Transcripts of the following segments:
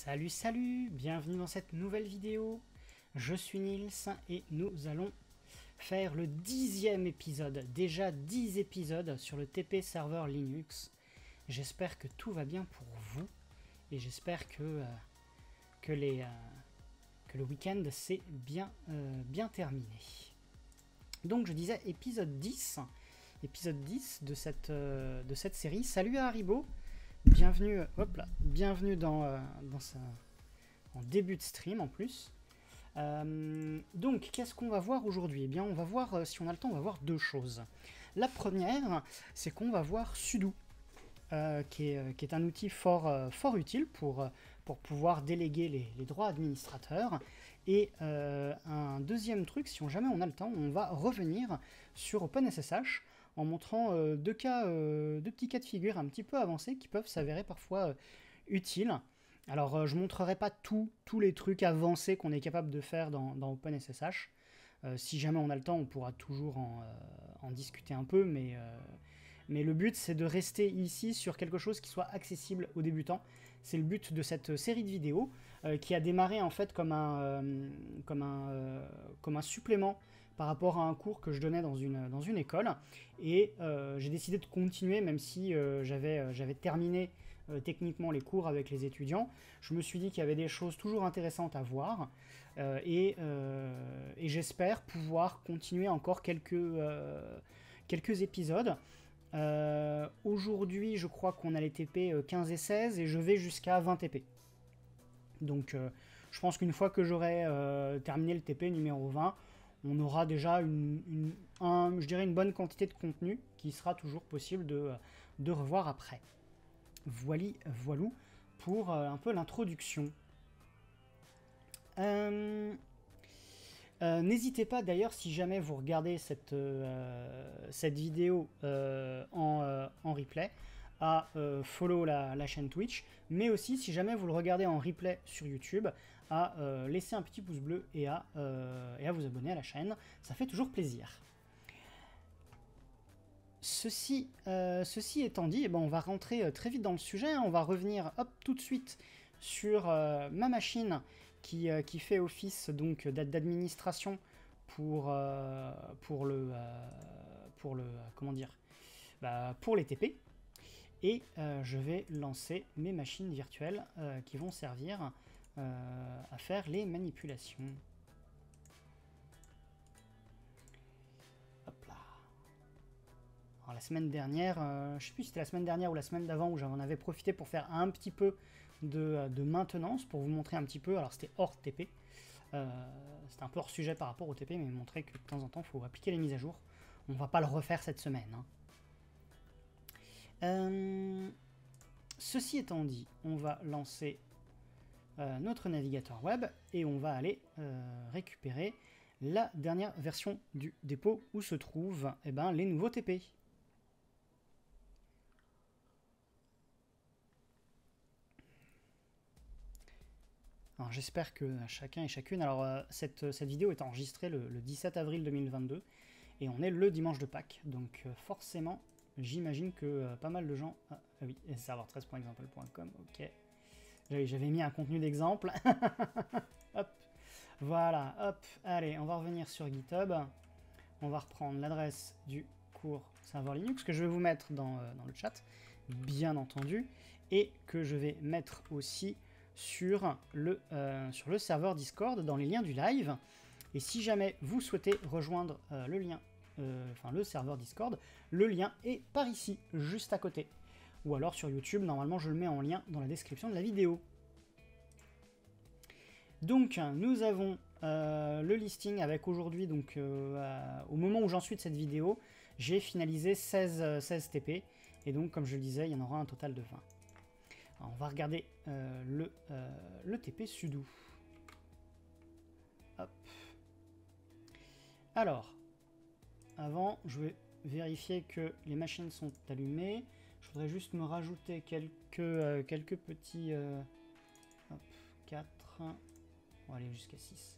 Salut, salut, bienvenue dans cette nouvelle vidéo. Je suis Nils et nous allons faire le 10e épisode. Déjà 10 épisodes sur le TP serveur Linux. J'espère que tout va bien pour vous et j'espère que le week-end s'est bien terminé. Donc je disais épisode 10 de cette série. Salut à Haribo. Bienvenue, bienvenue en début de stream en plus. Donc, qu'est-ce qu'on va voir aujourd'hui? Eh bien, on va voir, si on a le temps, on va voir deux choses. La première, c'est qu'on va voir Sudo, qui est un outil fort utile pour pouvoir déléguer les droits administrateurs. Et un deuxième truc, si jamais on a le temps, on va revenir sur OpenSSH en montrant deux petits cas de figure un petit peu avancés qui peuvent s'avérer parfois utiles. Alors, je ne montrerai pas tous les trucs avancés qu'on est capable de faire dans OpenSSH. Si jamais on a le temps, on pourra toujours en discuter un peu, mais le but, c'est de rester ici sur quelque chose qui soit accessible aux débutants. C'est le but de cette série de vidéos qui a démarré en fait comme un supplément par rapport à un cours que je donnais dans une école. Et j'ai décidé de continuer, même si j'avais terminé techniquement les cours avec les étudiants. Je me suis dit qu'il y avait des choses toujours intéressantes à voir. Et j'espère pouvoir continuer encore quelques épisodes. Aujourd'hui, je crois qu'on a les TP 15 et 16 et je vais jusqu'à 20 TP. Donc, je pense qu'une fois que j'aurai terminé le TP numéro 20, on aura déjà je dirais une bonne quantité de contenu qui sera toujours possible de revoir après. Voilou pour un peu l'introduction. N'hésitez pas d'ailleurs, si jamais vous regardez cette vidéo en replay, à follow la chaîne Twitch, mais aussi si jamais vous le regardez en replay sur YouTube, à laisser un petit pouce bleu et à vous abonner à la chaîne, ça fait toujours plaisir. Ceci étant dit, on va rentrer très vite dans le sujet, on va revenir tout de suite sur ma machine qui fait office donc d'administration pour les TP. Et je vais lancer mes machines virtuelles qui vont servir à faire les manipulations. Hop là. Alors, la semaine dernière, je ne sais plus si c'était la semaine dernière ou la semaine d'avant où j'en avais profité pour faire un petit peu de maintenance pour vous montrer un petit peu. Alors c'était hors TP, c'était un peu hors sujet par rapport au TP, mais montrer que de temps en temps il faut appliquer les mises à jour. On va pas le refaire cette semaine. Ceci étant dit, on va lancer notre navigateur web et on va aller récupérer la dernière version du dépôt où se trouvent les nouveaux TP. Alors j'espère que chacun et chacune... Alors cette vidéo est enregistrée le 17 avril 2022 et on est le dimanche de Pâques, donc forcément j'imagine que pas mal de gens... Ah oui, serveur13.example.com, ok. J'avais mis un contenu d'exemple. Hop, voilà, hop, allez, on va revenir sur GitHub. On va reprendre l'adresse du cours serveur Linux que je vais vous mettre dans le chat, bien entendu, et que je vais mettre aussi sur le serveur Discord dans les liens du live. Et si jamais vous souhaitez rejoindre le serveur Discord, le lien est par ici, juste à côté. Ou alors sur YouTube, normalement je le mets en lien dans la description de la vidéo. Donc nous avons le listing avec aujourd'hui, donc au moment où j'en suis de cette vidéo, j'ai finalisé 16 TP. Et donc comme je le disais, il y en aura un total de 20. Alors, on va regarder le TP sudo. Hop. Alors, avant, je vais vérifier que les machines sont allumées. Je voudrais juste me rajouter quelques petits... hop, 4... On va aller jusqu'à 6.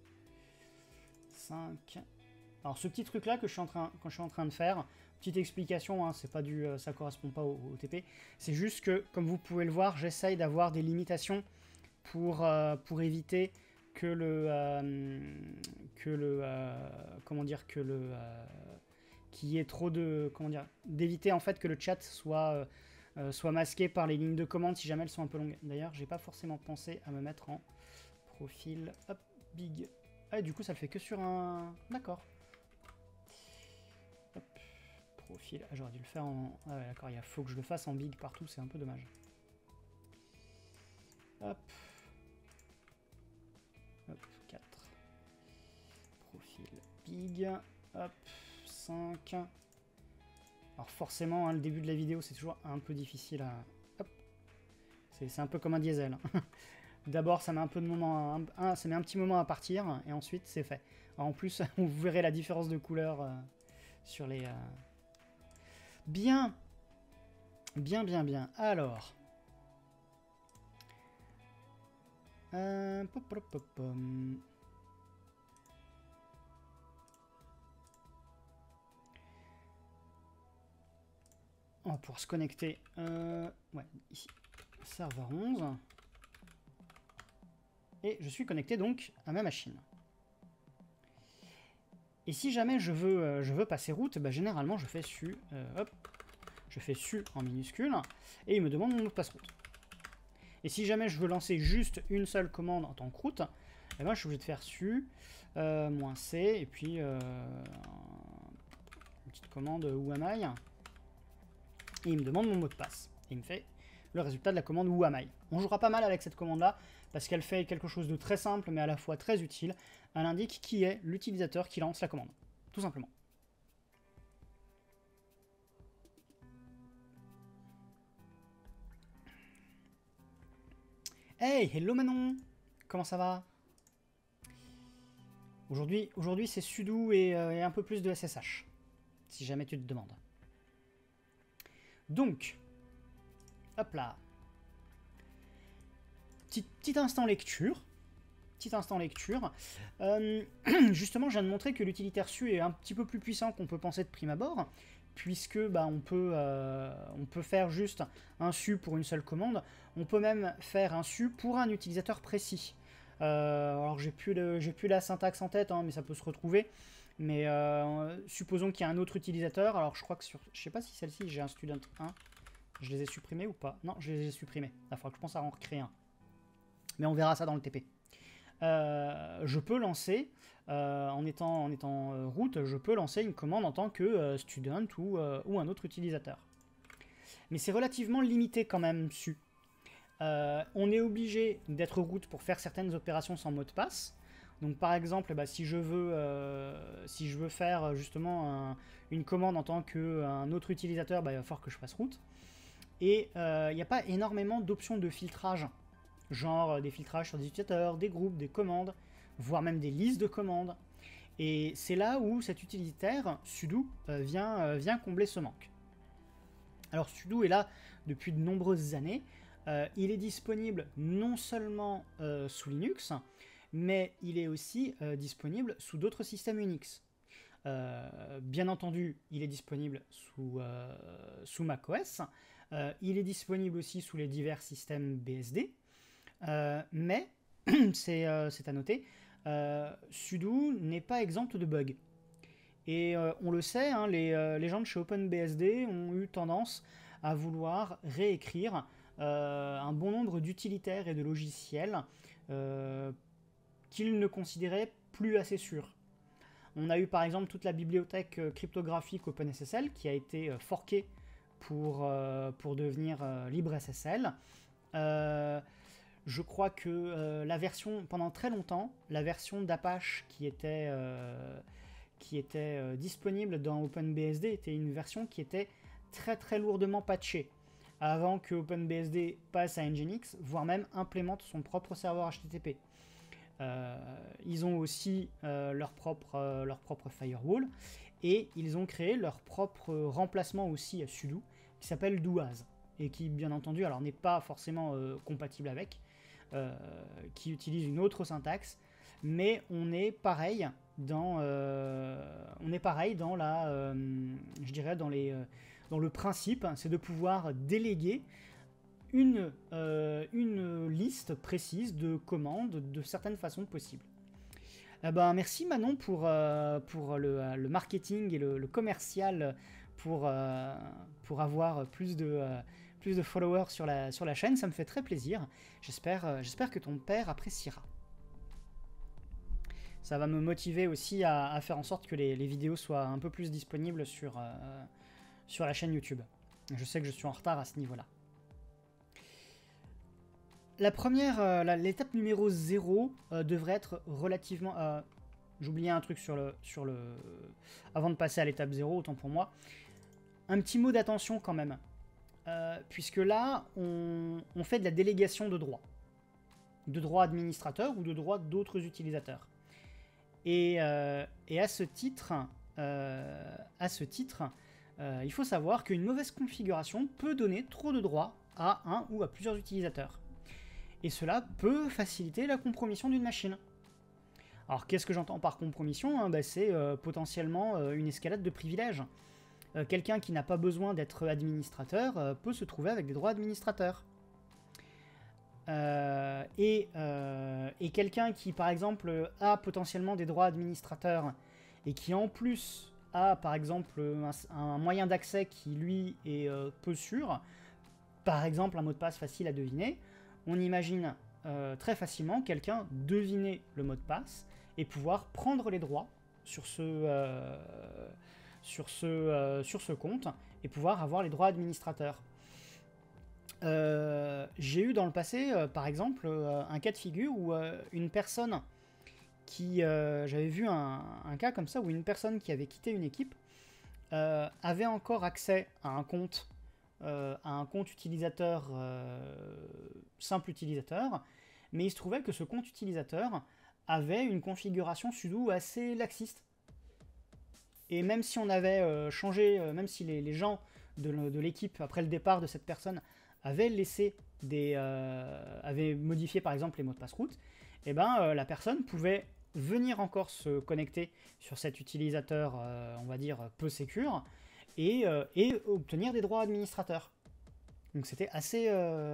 5... Alors ce petit truc là que je suis en train de faire, petite explication, hein, c'est pas ça correspond pas au TP, c'est juste que comme vous pouvez le voir, j'essaye d'avoir des limitations pour éviter que comment dire, qu'il y ait trop de, comment dire, d'éviter en fait que le chat soit masqué par les lignes de commande si jamais elles sont un peu longues. D'ailleurs, j'ai pas forcément pensé à me mettre en profil, hop, big. Ah, du coup, ça le fait que sur un... D'accord. Hop, profil. Ah, j'aurais dû le faire en... Ah ouais, d'accord, il faut que je le fasse en big partout, c'est un peu dommage. Hop. Hop, 4. Profil big. Hop, 5. Alors forcément, hein, le début de la vidéo, c'est toujours un peu difficile à... Hop. C'est un peu comme un diesel. D'abord, ça met un peu de moment, ça met un petit moment à partir, et ensuite, c'est fait. Alors, en plus, vous verrez la différence de couleur sur les... Bien. Bien, bien, bien. Alors... Pop, pop, pop, pop. On va pouvoir se connecter. Ouais, ici. Serveur 11. Et je suis connecté donc à ma machine. Et si jamais je veux passer route, bah, généralement je fais su, hop, je fais su en minuscule, et il me demande mon mot de passe route. Et si jamais je veux lancer juste une seule commande en tant que route, eh ben, je suis obligé de faire su, -c, et puis une petite commande où am I, et il me demande mon mot de passe. Et il me fait le résultat de la commande où am I. On jouera pas mal avec cette commande-là, parce qu'elle fait quelque chose de très simple, mais à la fois très utile. Elle indique qui est l'utilisateur qui lance la commande, tout simplement. Hey, hello Manon. Comment ça va? Aujourd'hui c'est sudo et un peu plus de SSH, si jamais tu te demandes. Donc, hop là. Petit instant lecture. Justement, je viens de montrer que l'utilitaire su est un petit peu plus puissant qu'on peut penser de prime abord, puisque bah, on peut faire juste un su pour une seule commande. On peut même faire un su pour un utilisateur précis. Alors j'ai plus la syntaxe en tête, hein, mais ça peut se retrouver. Mais supposons qu'il y a un autre utilisateur. Alors je crois que je sais pas si celle-ci j'ai un student 1. Je les ai supprimés ou pas? Non, je les ai supprimés. Il faudra que je pense à en recréer un. Mais on verra ça dans le TP. Je peux lancer, en étant route, je peux lancer une commande en tant que student ou un autre utilisateur. Mais c'est relativement limité quand même su. On est obligé d'être route pour faire certaines opérations sans mot de passe. Donc par exemple, bah, si je veux faire justement une commande en tant qu'un autre utilisateur, bah, il va falloir que je fasse route. Et il n'y a pas énormément d'options de filtrage. Genre des filtrages sur des utilisateurs, des groupes, des commandes, voire même des listes de commandes. Et c'est là où cet utilitaire, sudo, vient combler ce manque. Alors sudo est là depuis de nombreuses années. Il est disponible non seulement sous Linux, mais il est aussi disponible sous d'autres systèmes Unix. Bien entendu, il est disponible sous macOS. Il est disponible aussi sous les divers systèmes BSD. Mais, c'est à noter, sudo n'est pas exempt de bugs. Et on le sait, hein, les gens de chez OpenBSD ont eu tendance à vouloir réécrire un bon nombre d'utilitaires et de logiciels qu'ils ne considéraient plus assez sûrs. On a eu par exemple toute la bibliothèque cryptographique OpenSSL qui a été forkée pour devenir LibreSSL. Je crois que la version, pendant très longtemps, la version d'Apache qui était disponible dans OpenBSD était une version qui était très très lourdement patchée avant que OpenBSD passe à Nginx, voire même implémente son propre serveur HTTP. Ils ont aussi leur propre firewall et ils ont créé leur propre remplacement aussi à sudo qui s'appelle Douaz et qui bien entendu alors n'est pas forcément compatible avec, qui utilise une autre syntaxe, mais on est pareil dans je dirais dans le principe, c'est de pouvoir déléguer une liste précise de commandes de certaines façons possibles. Merci Manon pour le marketing et le commercial pour avoir plus de followers sur la chaîne. Ça me fait très plaisir. J'espère que ton père appréciera. Ça va me motiver aussi à faire en sorte que les vidéos soient un peu plus disponibles sur la chaîne YouTube. Je sais que je suis en retard à ce niveau-là. La première, l'étape numéro 0 devrait être relativement... J'oubliais un truc avant de passer à l'étape 0, autant pour moi. Un petit mot d'attention quand même. Puisque là, on fait de la délégation de droits. De droits administrateurs ou de droits d'autres utilisateurs. Et à ce titre, il faut savoir qu'une mauvaise configuration peut donner trop de droits à un ou à plusieurs utilisateurs. Et cela peut faciliter la compromission d'une machine. Alors qu'est-ce que j'entends par compromission, hein? C'est potentiellement une escalade de privilèges. Quelqu'un qui n'a pas besoin d'être administrateur peut se trouver avec des droits administrateurs. Et quelqu'un qui par exemple a potentiellement des droits administrateurs et qui en plus a par exemple un moyen d'accès qui lui est peu sûr, par exemple un mot de passe facile à deviner, on imagine très facilement quelqu'un deviner le mot de passe et pouvoir prendre les droits sur ce compte et pouvoir avoir les droits administrateurs. J'ai eu dans le passé, par exemple, un cas de figure où une personne qui... J'avais vu un cas comme ça où une personne qui avait quitté une équipe avait encore accès à un compte utilisateur, simple utilisateur, mais il se trouvait que ce compte utilisateur avait une configuration sudo assez laxiste. Et même si on avait changé, même si les gens de l'équipe, après le départ de cette personne, avaient modifié par exemple les mots de passe route, et la personne pouvait venir encore se connecter sur cet utilisateur, on va dire, peu sécure, et obtenir des droits administrateurs. Donc c'était assez...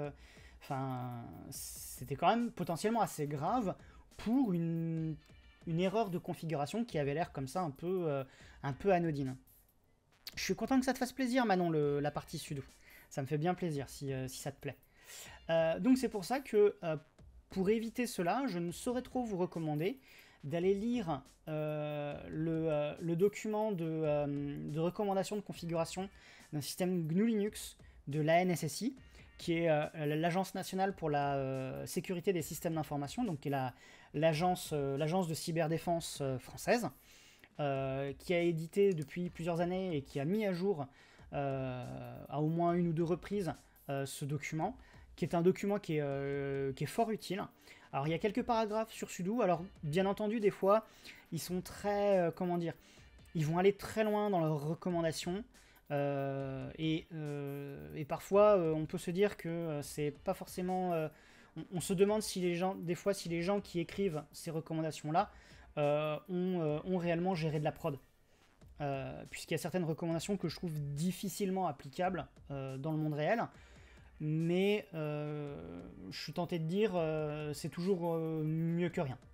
c'était quand même potentiellement assez grave pour une erreur de configuration qui avait l'air comme ça un peu anodine. Je suis content que ça te fasse plaisir, Manon, la partie sudo. Ça me fait bien plaisir si ça te plaît. Donc c'est pour ça que pour éviter cela, je ne saurais trop vous recommander d'aller lire le document de recommandation de configuration d'un système GNU Linux de l'ANSSI, qui est l'Agence nationale pour la sécurité des systèmes d'information, donc qui est l'agence de cyberdéfense française, qui a édité depuis plusieurs années et qui a mis à jour à au moins une ou deux reprises ce document, qui est un document qui est fort utile. Alors il y a quelques paragraphes sur sudo, alors bien entendu des fois ils sont très, comment dire, ils vont aller très loin dans leurs recommandations, et parfois on peut se dire que c'est pas forcément... on se demande si les gens qui écrivent ces recommandations-là ont réellement géré de la prod. Puisqu'il y a certaines recommandations que je trouve difficilement applicables dans le monde réel, mais je suis tenté de dire c'est toujours mieux que rien.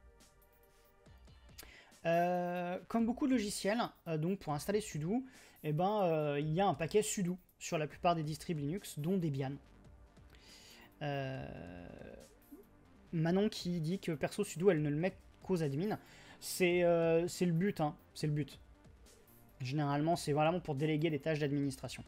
Comme beaucoup de logiciels, donc pour installer sudo, il y a un paquet sudo sur la plupart des distribs Linux, dont Debian. Manon qui dit que perso sudo elle ne le met qu'aux admins, c'est le but, hein, c'est le but. Généralement c'est vraiment pour déléguer des tâches d'administration.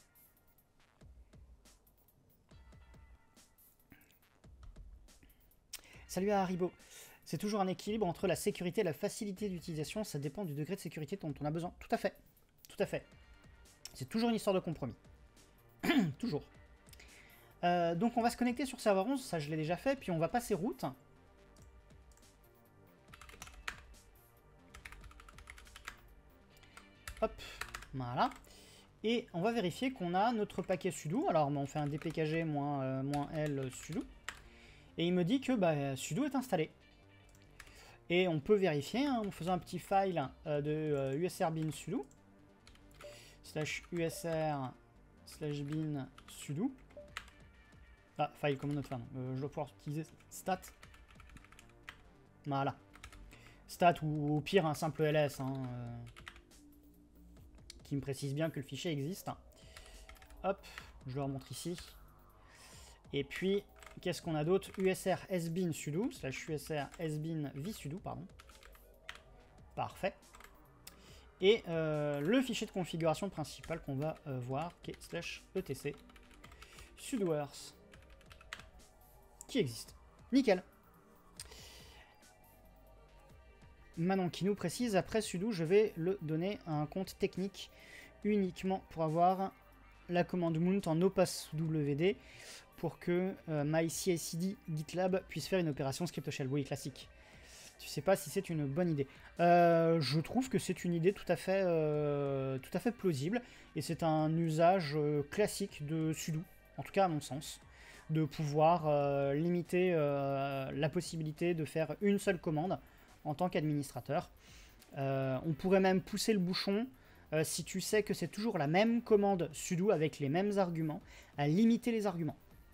Salut à Haribo. C'est toujours un équilibre entre la sécurité et la facilité d'utilisation, ça dépend du degré de sécurité dont on a besoin. Tout à fait, tout à fait. C'est toujours une histoire de compromis. Toujours. Donc on va se connecter sur serveur 11, ça je l'ai déjà fait, puis on va passer route. Hop, voilà. Et on va vérifier qu'on a notre paquet sudo. Alors on fait un dpkg -l sudo. Et il me dit que sudo est installé. Et on peut vérifier hein, en faisant un petit file de usr-bin sudo /usr/bin sudo. Ah, file command not found. Je dois pouvoir utiliser stat. Voilà. Stat ou au pire un simple ls qui me précise bien que le fichier existe. Hop, je le remonte ici. Et puis, qu'est-ce qu'on a d'autre? usr sbin sudo, / usr sbin vsudo, pardon. Parfait. Et le fichier de configuration principal qu'on va voir, qui est /etc sudoers, qui existe. Nickel. Maintenant, qui nous précise, après sudo, je vais le donner à un compte technique uniquement pour avoir la commande mount en opaswd pour que mycicd GitLab puisse faire une opération script shell. Oui, classique. Je ne sais pas si c'est une bonne idée. Je trouve que c'est une idée tout à fait plausible et c'est un usage classique de sudo, en tout cas à mon sens, de pouvoir limiter la possibilité de faire une seule commande en tant qu'administrateur. On pourrait même pousser le bouchon, si tu sais que c'est toujours la même commande sudo avec les mêmes arguments, à limiter les arguments.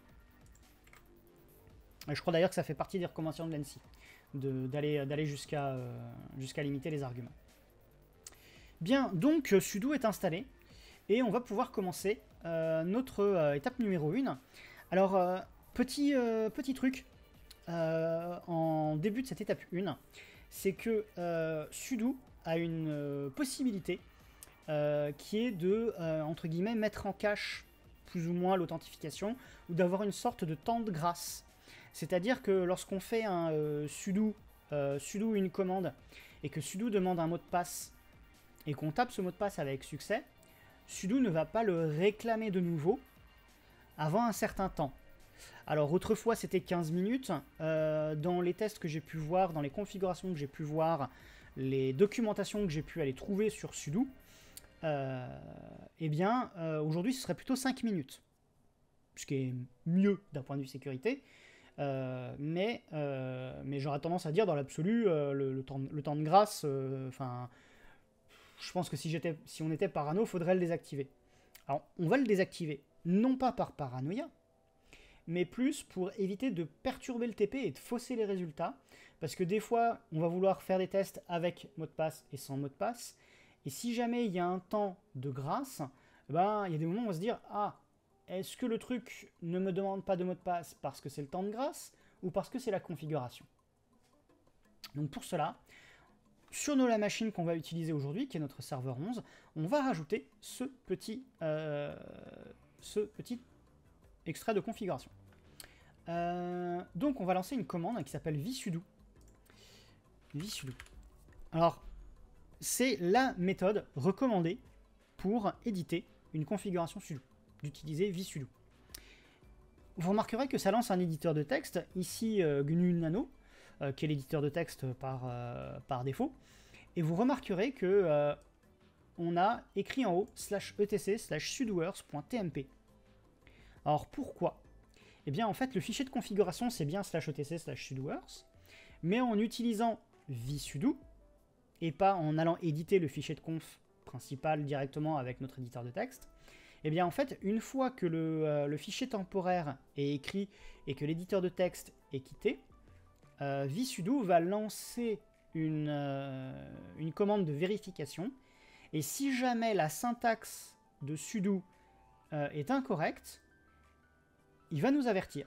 Et je crois d'ailleurs que ça fait partie des recommandations de l'ANSI, d'aller jusqu'à limiter les arguments. Bien, donc sudo est installé, et on va pouvoir commencer notre étape numéro 1. Alors, petit truc, en début de cette étape 1, c'est que sudo a une possibilité qui est de, entre guillemets, mettre en cache plus ou moins l'authentification, ou d'avoir une sorte de temps de grâce. C'est-à-dire que lorsqu'on fait un sudo une commande, et que sudo demande un mot de passe, et qu'on tape ce mot de passe avec succès, sudo ne va pas le réclamer de nouveau avant un certain temps. Alors autrefois c'était 15 minutes, dans les tests que j'ai pu voir, dans les configurations que j'ai pu voir, les documentations que j'ai pu aller trouver sur sudo, eh bien aujourd'hui ce serait plutôt 5 minutes, ce qui est mieux d'un point de vue sécurité, mais j'aurais tendance à dire dans l'absolu, le temps de grâce, je pense que si on était parano, faudrait le désactiver. Alors on va le désactiver, non pas par paranoïa, mais plus pour éviter de perturber le TP et de fausser les résultats, parce que des fois, on va vouloir faire des tests avec mot de passe et sans mot de passe, et si jamais il y a un temps de grâce, ben, il y a des moments où on va se dire « Ah, est-ce que le truc ne me demande pas de mot de passe parce que c'est le temps de grâce, ou parce que c'est la configuration ?» Donc pour cela, sur la machine qu'on va utiliser aujourd'hui, qui est notre serveur 11, on va rajouter ce petit extrait de configuration. Donc on va lancer une commande qui s'appelle vsudo. Vsudo. Alors, c'est la méthode recommandée pour éditer une configuration sudo, d'utiliser vsudo. Vous remarquerez que ça lance un éditeur de texte, ici GNU Nano, qui est l'éditeur de texte par défaut, et vous remarquerez que on a écrit en haut /etc/sudoers.tmp. Alors pourquoi? Eh bien en fait le fichier de configuration c'est bien /etc/sudoers, mais en utilisant vsudo, et pas en allant éditer le fichier de conf principal directement avec notre éditeur de texte, eh bien en fait une fois que le fichier temporaire est écrit et que l'éditeur de texte est quitté, vsudo va lancer une commande de vérification, et si jamais la syntaxe de sudo est incorrecte, il va nous avertir.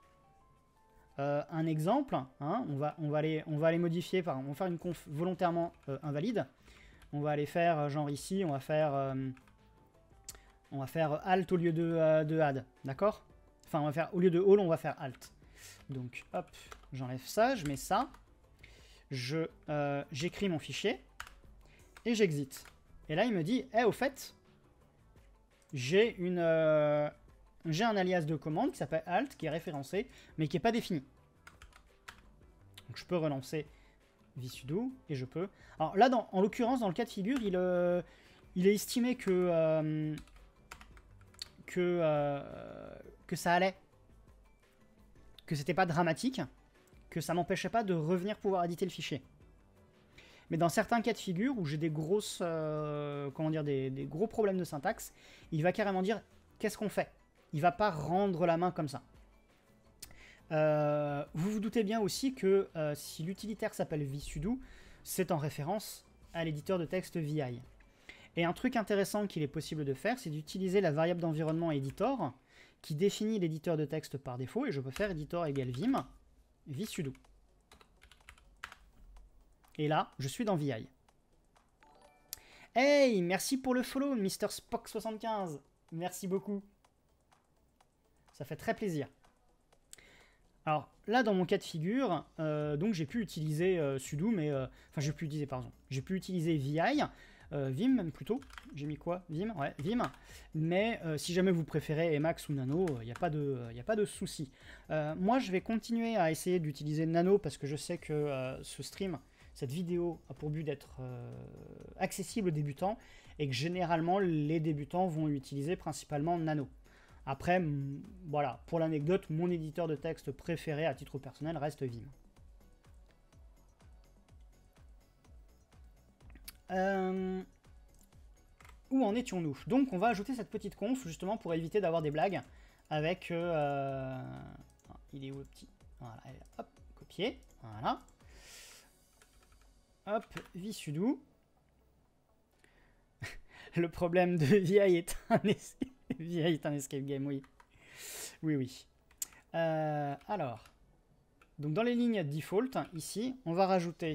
Un exemple, hein, on va aller modifier, on va faire une conf volontairement invalide. On va aller faire, genre ici, on va faire alt au lieu de add, d'accord? Enfin, on va faire, au lieu de all, on va faire alt. Donc, hop, j'enlève ça, je mets ça. J'écris mon fichier et j'exit. Et là, il me dit, au fait, j'ai un alias de commande qui s'appelle alt, qui est référencé, mais qui n'est pas défini. Donc je peux relancer vsudo, et je peux... Alors là, en l'occurrence, dans le cas de figure, il est estimé que ça allait, que c'était pas dramatique, que ça m'empêchait pas de revenir pouvoir éditer le fichier. Mais dans certains cas de figure, où j'ai des grosses... des gros problèmes de syntaxe, il va carrément dire, qu'est-ce qu'on fait? Il va pas rendre la main comme ça. Vous vous doutez bien aussi que si l'utilitaire s'appelle vsudo, c'est en référence à l'éditeur de texte VI. Et un truc intéressant qu'il est possible de faire, c'est d'utiliser la variable d'environnement editor qui définit l'éditeur de texte par défaut, et je peux faire editor égale vim, vsudo. Et là, je suis dans VI. Hey, merci pour le follow, Mr. Spock75. Merci beaucoup. Ça fait très plaisir. Alors là, dans mon cas de figure, donc j'ai pu utiliser sudo, mais enfin j'ai pu utiliser, pardon, j'ai pu utiliser VI, Vim même plutôt. J'ai mis quoi? Vim, ouais, Vim. Mais si jamais vous préférez Emacs ou Nano, il n'y a pas de souci. Moi, je vais continuer à essayer d'utiliser Nano parce que je sais que ce stream, cette vidéo a pour but d'être accessible aux débutants et que généralement les débutants vont utiliser principalement Nano. Après, voilà, pour l'anecdote, mon éditeur de texte préféré à titre personnel reste Vim. Où en étions-nous? Donc, on va ajouter cette petite conf justement pour éviter d'avoir des blagues avec. Il est où le petit? Voilà, hop, copier. Voilà. Hop, vsudo. Le problème de VI est un escape game, oui. Oui, oui. Alors, donc dans les lignes default, ici, on va rajouter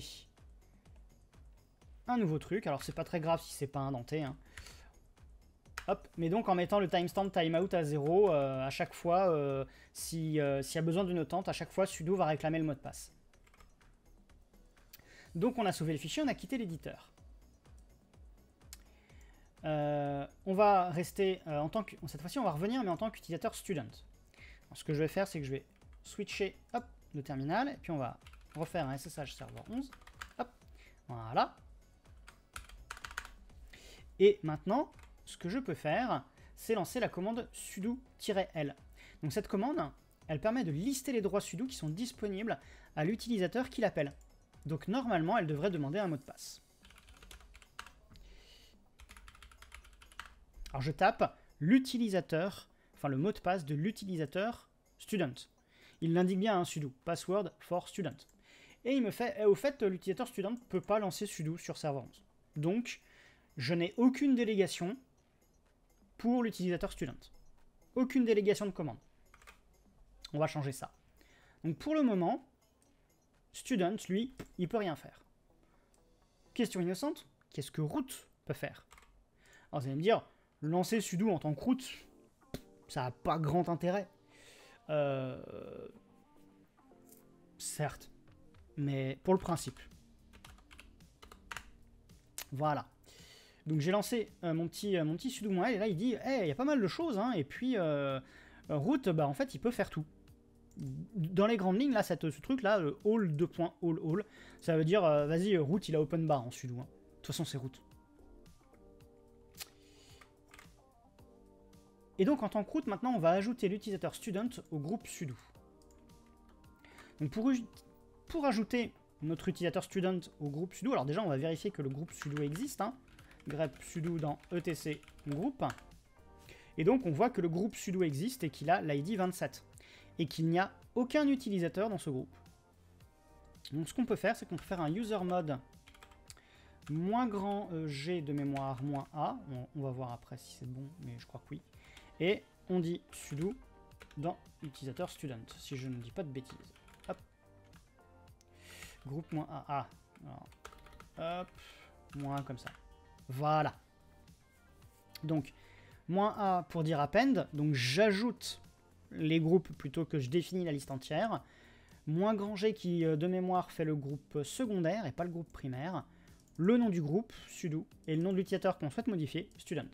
un nouveau truc. Alors, c'est pas très grave si c'est pas indenté. Hein. Hop, mais donc en mettant le timestamp timeout à 0, à chaque fois, s'il y a besoin d'une tente, à chaque fois, sudo va réclamer le mot de passe. Donc, on a sauvé le fichier, on a quitté l'éditeur. On va rester en tant que... Cette fois-ci, on va revenir, mais en tant qu'utilisateur student. Alors, ce que je vais faire, c'est que je vais switcher hop, le terminal, et puis on va refaire un SSH serveur 11. Hop, voilà. Et maintenant, ce que je peux faire, c'est lancer la commande sudo-l. Donc cette commande, elle permet de lister les droits sudo qui sont disponibles à l'utilisateur qui l'appelle. Donc normalement, elle devrait demander un mot de passe. Alors je tape l'utilisateur, enfin le mot de passe de l'utilisateur student. Il l'indique bien, hein, sudo, password for student. Et il me fait, au fait, l'utilisateur student ne peut pas lancer sudo sur serveur 11. Donc, je n'ai aucune délégation pour l'utilisateur student. Aucune délégation de commande. On va changer ça. Donc pour le moment, student, lui, il peut rien faire. Question innocente, qu'est-ce que root peut faire? Alors vous allez me dire, lancer sudo en tant que root, ça n'a pas grand intérêt. Certes, mais pour le principe. Voilà. Donc j'ai lancé mon petit sudo-l et là il dit hey, il y a pas mal de choses, hein, et puis root, bah, en fait il peut faire tout. Dans les grandes lignes, là, ce truc là, all 2.all, ça veut dire vas-y, root il a open bar en sudo. Hein. De toute façon c'est root. Et donc en tant que root, maintenant on va ajouter l'utilisateur student au groupe sudo. Donc pour ajouter notre utilisateur student au groupe sudo, alors déjà on va vérifier que le groupe sudo existe, hein. Grep sudo dans etc groupe. Et donc on voit que le groupe sudo existe et qu'il a l'ID 27. Et qu'il n'y a aucun utilisateur dans ce groupe. Donc ce qu'on peut faire, c'est qu'on peut faire un usermod moins grand G de mémoire moins A. On va voir après si c'est bon, mais je crois que oui. Et on dit sudo dans utilisateur student, si je ne dis pas de bêtises. Hop. Groupe moins A. Alors, hop. Moins 1 comme ça. Voilà. Donc, moins A pour dire append. Donc j'ajoute les groupes plutôt que je définis la liste entière. Moins grand G qui, de mémoire, fait le groupe secondaire et pas le groupe primaire. Le nom du groupe, sudo, et le nom de l'utilisateur qu'on souhaite modifier, student.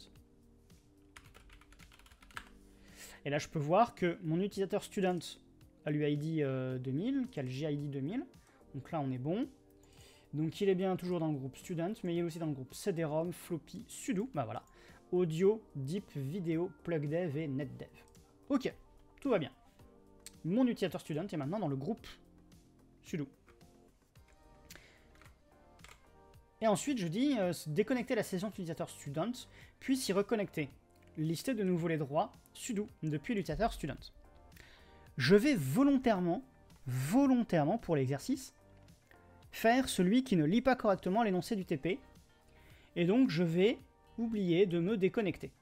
Et là, je peux voir que mon utilisateur student a l'UID 2000, qui a le GID 2000. Donc là, on est bon. Donc il est bien toujours dans le groupe student, mais il est aussi dans le groupe cd-rom, floppy, sudo. Bah voilà. Audio, deep, vidéo, plugdev et netdev. Ok, tout va bien. Mon utilisateur student est maintenant dans le groupe sudo. Et ensuite, je dis déconnecter la session utilisateur student, puis s'y reconnecter. Lister de nouveau les droits sudo depuis l'utilisateur student. je vais volontairement pour l'exercice, faire celui qui ne lit pas correctement l'énoncé du TP. Et donc, je vais oublier de me déconnecter.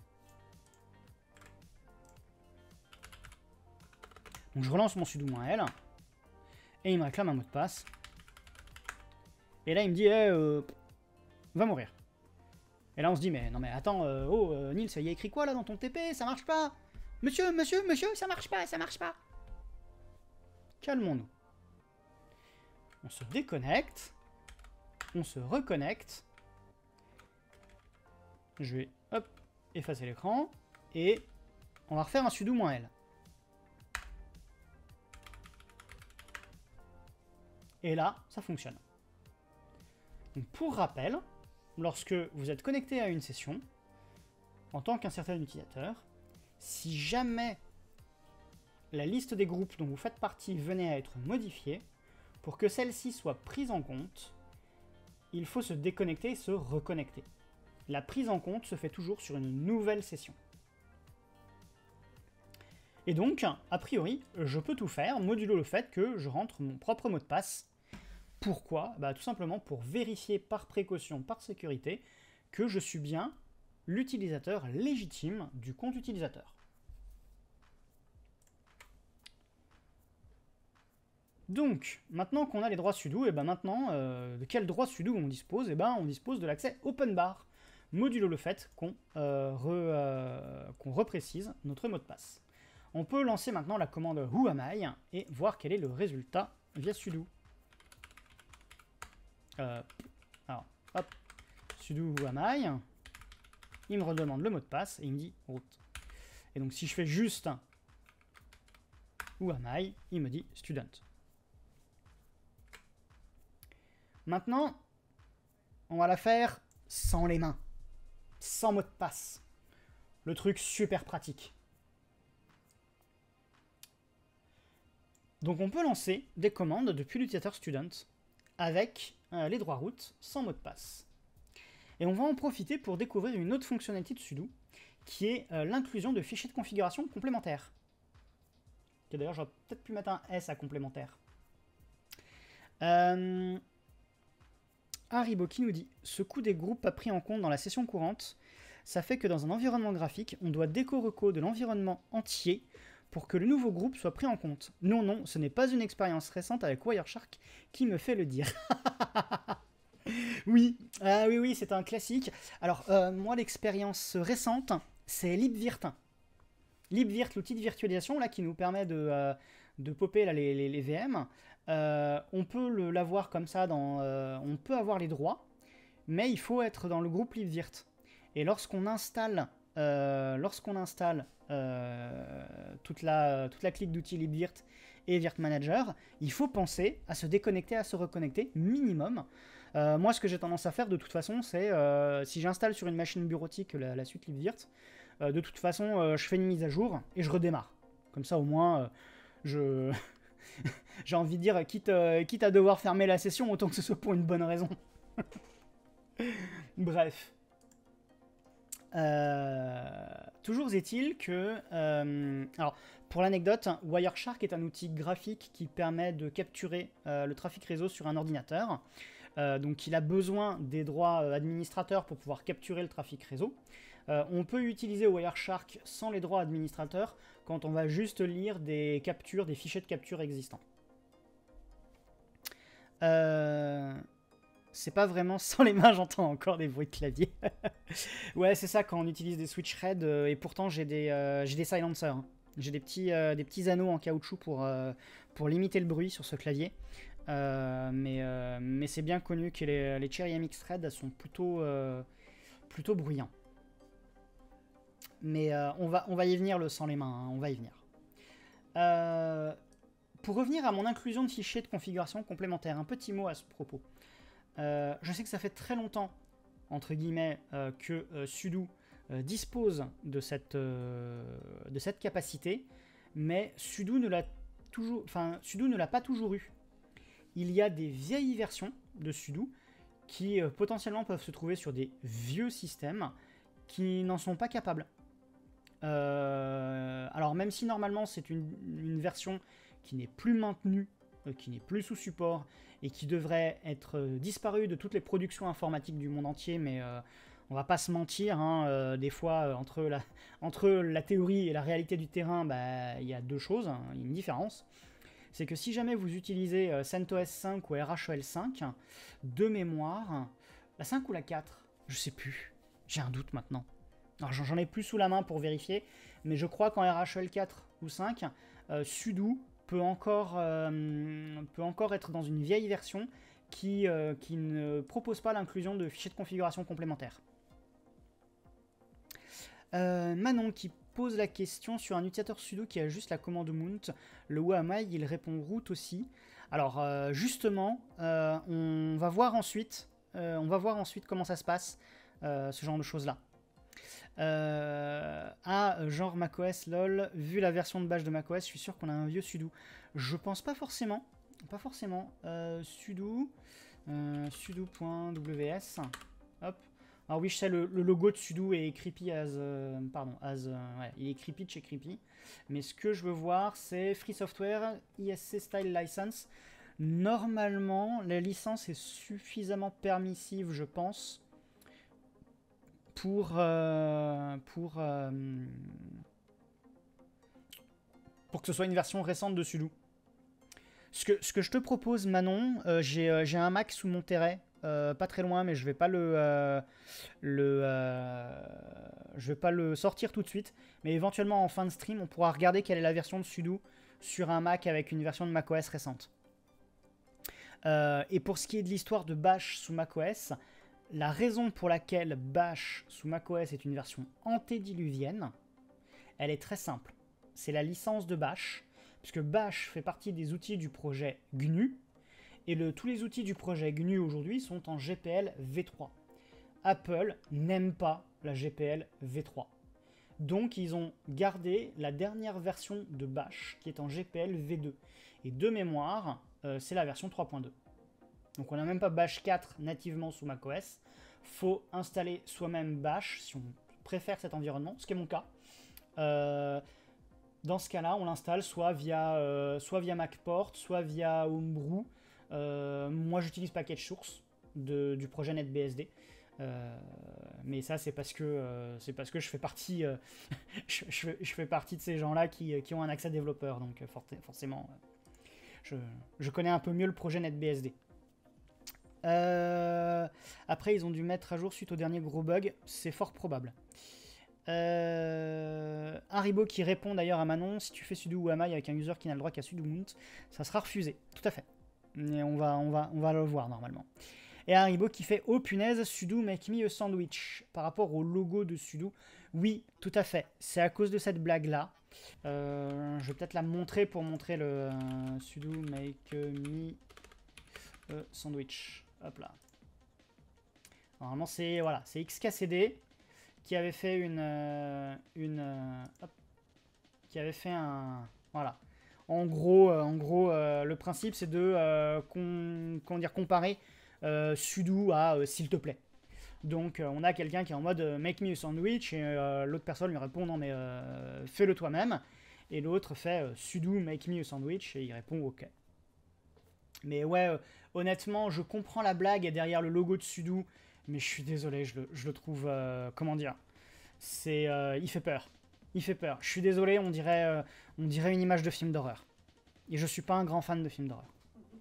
Donc, je relance mon sudo-l. Et il me réclame un mot de passe. Et là, il me dit, va mourir. Et là, on se dit, mais non, mais attends, Nils, il y a écrit quoi là dans ton TP? Ça marche pas. Monsieur, ça marche pas. Calmons-nous. On se déconnecte. On se reconnecte. Je vais, hop, effacer l'écran. Et on va refaire un sudo-l. Et là, ça fonctionne. Donc, pour rappel, lorsque vous êtes connecté à une session, en tant qu'un certain utilisateur, si jamais la liste des groupes dont vous faites partie venait à être modifiée, pour que celle-ci soit prise en compte, il faut se déconnecter et se reconnecter. La prise en compte se fait toujours sur une nouvelle session. Et donc, a priori, je peux tout faire, modulo le fait que je rentre mon propre mot de passe. Pourquoi? Bah, tout simplement pour vérifier par précaution, par sécurité, que je suis bien l'utilisateur légitime du compte utilisateur. Donc, maintenant qu'on a les droits sudo, et ben maintenant, de quel droit sudo on dispose? Et ben on dispose de l'accès open bar, modulo le fait qu'on reprécise notre mot de passe. On peut lancer maintenant la commande whoami et voir quel est le résultat via sudo. Alors, hop, sudo whoami, il me redemande le mot de passe et il me dit route. Et donc si je fais juste whoami, il me dit student. Maintenant, on va la faire sans les mains, sans mot de passe. Le truc super pratique. Donc on peut lancer des commandes depuis l'utilisateur student avec les droits routes sans mot de passe. Et on va en profiter pour découvrir une autre fonctionnalité de sudo qui est l'inclusion de fichiers de configuration complémentaires. D'ailleurs, j'aurais peut-être pu mettre un S à complémentaire. Haribo qui nous dit « Ce coup des groupes pas pris en compte dans la session courante, ça fait que dans un environnement graphique, on doit déco-reco de l'environnement entier pour que le nouveau groupe soit pris en compte. Non, non, ce n'est pas une expérience récente avec Wireshark qui me fait le dire. » Oui, oui, c'est un classique. Alors, moi, l'expérience récente, c'est libvirt. Libvirt, l'outil de virtualisation là, qui nous permet de popper là, les VM. On peut l'avoir comme ça, on peut avoir les droits, mais il faut être dans le groupe libvirt. Et lorsqu'on installe, toute la clique d'outils libvirt et virt manager, il faut penser à se déconnecter, à se reconnecter minimum. Moi, ce que j'ai tendance à faire de toute façon, c'est si j'installe sur une machine bureautique la suite libvirt, de toute façon, je fais une mise à jour et je redémarre. Comme ça, au moins, j'ai envie de dire, quitte à devoir fermer la session, autant que ce soit pour une bonne raison. Bref. Toujours est-il que... alors, pour l'anecdote, Wireshark est un outil graphique qui permet de capturer le trafic réseau sur un ordinateur. Donc, il a besoin des droits administrateurs pour pouvoir capturer le trafic réseau. On peut utiliser Wireshark sans les droits administrateurs quand on va juste lire des captures, des fichiers de capture existants. C'est pas vraiment sans les mains, j'entends encore des bruits de clavier. Ouais, c'est ça, quand on utilise des switch red, et pourtant j'ai des silencers. Hein. J'ai des petits anneaux en caoutchouc pour limiter le bruit sur ce clavier. Mais c'est bien connu que les Cherry MX Red sont plutôt bruyants. Mais on va y venir le sans les mains, hein, on va y venir. Pour revenir à mon inclusion de fichiers de configuration complémentaire, un petit mot à ce propos. Je sais que ça fait très longtemps, entre guillemets, que sudo dispose de cette capacité, mais sudo ne l'a pas toujours eu. Il y a des vieilles versions de sudo qui potentiellement peuvent se trouver sur des vieux systèmes qui n'en sont pas capables. Alors même si normalement c'est une version qui n'est plus maintenue, qui n'est plus sous support, et qui devrait être disparue de toutes les productions informatiques du monde entier, mais on va pas se mentir, hein, des fois entre la théorie et la réalité du terrain, bah, il y a deux choses, hein, il y a une différence. C'est que si jamais vous utilisez CentOS 5 ou RHEL 5, de mémoire, la 5 ou la 4, je sais plus, j'ai un doute maintenant. Alors j'en ai plus sous la main pour vérifier, mais je crois qu'en RHEL 4 ou 5, sudo peut encore être dans une vieille version qui ne propose pas l'inclusion de fichiers de configuration complémentaires. Manon qui pose la question sur un utilisateur sudo qui a juste la commande mount, le Wamai, il répond root aussi. Alors justement, on va voir ensuite comment ça se passe, ce genre de choses là. Genre macOS lol, vu la version de bash de macOS, je suis sûr qu'on a un vieux sudo. Je pense pas forcément. Sudo sudo.ws. Hop. Alors oui, je sais, le logo de sudo est creepy as... ouais, il est creepy de chez creepy. Mais ce que je veux voir, c'est Free Software, ISC Style License. Normalement, la licence est suffisamment permissive, je pense, pour que ce soit une version récente de sudo. Ce que je te propose, Manon, j'ai un Mac sous Monterey, pas très loin, mais je vais pas je vais pas le sortir tout de suite. Mais éventuellement en fin de stream, on pourra regarder quelle est la version de sudo sur un Mac avec une version de macOS récente. Et pour ce qui est de l'histoire de Bash sous macOS, la raison pour laquelle Bash sous macOS est une version antédiluvienne, elle est très simple. C'est la licence de Bash, puisque Bash fait partie des outils du projet GNU, et tous les outils du projet GNU aujourd'hui sont en GPL v3. Apple n'aime pas la GPL v3. Donc ils ont gardé la dernière version de Bash, qui est en GPL v2. Et de mémoire, c'est la version 3.2. Donc on n'a même pas Bash 4 nativement sous macOS. Faut installer soi-même Bash si on préfère cet environnement, ce qui est mon cas. Dans ce cas-là, on l'installe soit via MacPort, soit via Homebrew. Moi, j'utilise Package Source du projet NetBSD. Mais ça, c'est parce que je fais partie, je fais partie de ces gens-là qui ont un accès développeur. Donc forcément, je connais un peu mieux le projet NetBSD. Après, ils ont dû mettre à jour suite au dernier gros bug. C'est fort probable. Haribo qui répond d'ailleurs à Manon, si tu fais sudo ou amai avec un user qui n'a le droit qu'à sudo mount, ça sera refusé. Tout à fait. Et on va le voir normalement. Et Haribo qui fait oh punaise, sudo make me a sandwich par rapport au logo de sudo. Oui, tout à fait. C'est à cause de cette blague là. Je vais peut-être la montrer pour montrer le sudo make me a sandwich. Hop là. Normalement c'est voilà, c'est XKCD qui avait fait qui avait fait un voilà. En gros, le principe c'est de comparer sudo à s'il te plaît. Donc on a quelqu'un qui est en mode make me a sandwich et l'autre personne lui répond non mais fais-le toi-même, et l'autre fait sudo make me a sandwich et il répond ok. Mais ouais, honnêtement, je comprends la blague derrière le logo de sudo, mais je suis désolé, je le trouve comment dire, c'est il fait peur. Il fait peur. Je suis désolé, on dirait une image de film d'horreur. Et je suis pas un grand fan de films d'horreur.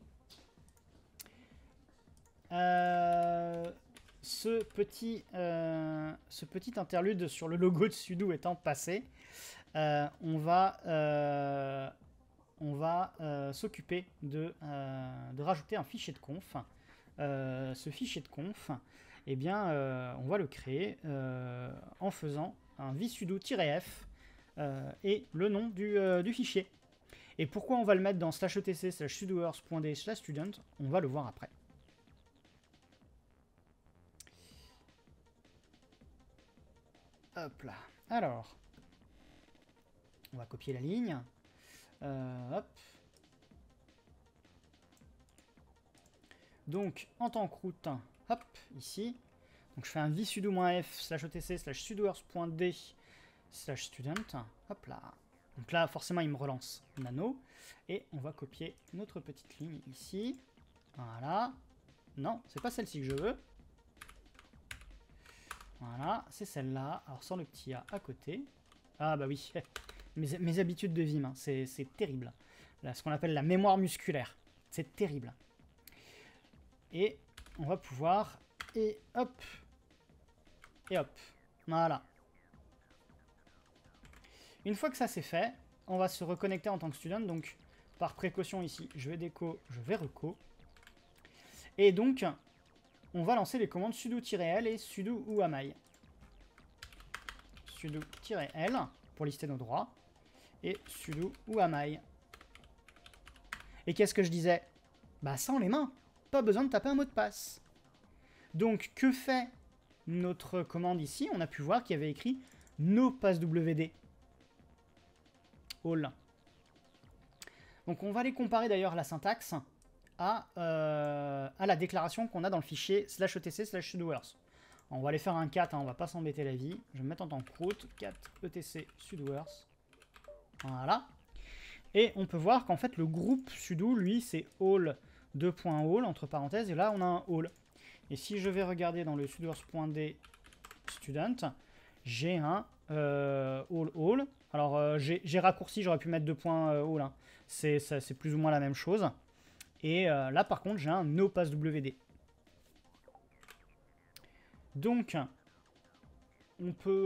Ce petit interlude sur le logo de sudo étant passé, on va s'occuper de rajouter un fichier de conf. Ce fichier de conf, eh bien, on va le créer en faisant un vsudo-f et le nom du fichier. Et pourquoi on va le mettre dans /etc/sudoers.d/student, on va le voir après. Hop là. Alors, on va copier la ligne. Hop. Donc, en tant que route, hop, ici. Donc, je fais un vsudo-f/etc/sudoers.d slash student. Hop là. Donc là, forcément, il me relance nano. Et on va copier notre petite ligne ici. Voilà. Non, c'est pas celle-ci que je veux. Voilà, c'est celle-là. Alors sans le petit A à côté. Ah bah oui, mes habitudes de vie, hein. C'est terrible. Là, ce qu'on appelle la mémoire musculaire. C'est terrible. Et on va pouvoir... Et hop. Et hop. Voilà. Une fois que ça c'est fait, on va se reconnecter en tant que student. Donc, par précaution ici, je vais déco, je vais reco. Et donc, on va lancer les commandes sudo-l et sudo uamai. Sudo-l pour lister nos droits. Et sudo uamai. Et qu'est-ce que je disais? Bah sans les mains. Pas besoin de taper un mot de passe. Donc, que fait notre commande ici? On a pu voir qu'il y avait écrit no passwd. All. Donc, on va les comparer d'ailleurs la syntaxe à la déclaration qu'on a dans le fichier /etc/sudoers. On va aller faire un cat, hein, on va pas s'embêter la vie. Je vais me mettre en tant que root, cat etc sudoers. Voilà. Et on peut voir qu'en fait le groupe sudo, lui, c'est all 2.all entre parenthèses, et là on a un all. Et si je vais regarder dans le sudoers.d student, j'ai un all. Alors j'ai raccourci, j'aurais pu mettre 2.all, hein. C'est plus ou moins la même chose. Et là par contre j'ai un no passwd. Donc on peut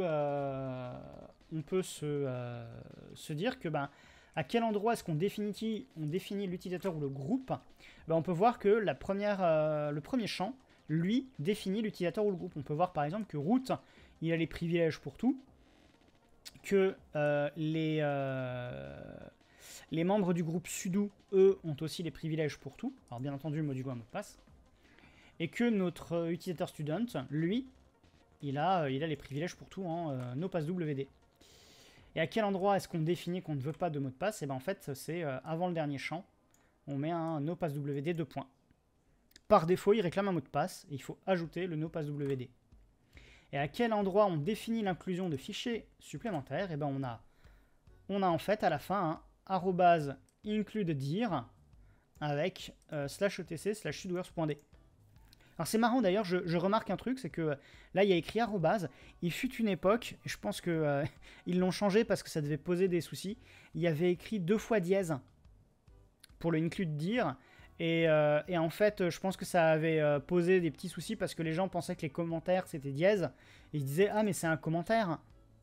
se dire que ben, à quel endroit est-ce qu'on définit l'utilisateur ou le groupe? Ben, on peut voir que le premier champ, lui, définit l'utilisateur ou le groupe. On peut voir par exemple que root, il a les privilèges pour tout, que les membres du groupe sudo, eux, ont aussi les privilèges pour tout. Alors bien entendu, modulo un mot de passe. Et que notre utilisateur student, lui, il a les privilèges pour tout en no passwd. Et à quel endroit est-ce qu'on définit qu'on ne veut pas de mot de passe? Et ben en fait, c'est avant le dernier champ, on met un no passwd 2 points. Par défaut, il réclame un mot de passe, et il faut ajouter le no passwd. Et à quel endroit on définit l'inclusion de fichiers supplémentaires? Et ben on a en fait à la fin un @include_dir avec /etc/sudoers.d. Alors c'est marrant d'ailleurs, je remarque un truc, c'est que là il y a écrit arrobase, il fut une époque, et je pense que ils l'ont changé parce que ça devait poser des soucis, il y avait écrit 2 fois dièse pour le include dir, et en fait je pense que ça avait posé des petits soucis parce que les gens pensaient que les commentaires c'était dièse, et ils disaient ah mais c'est un commentaire.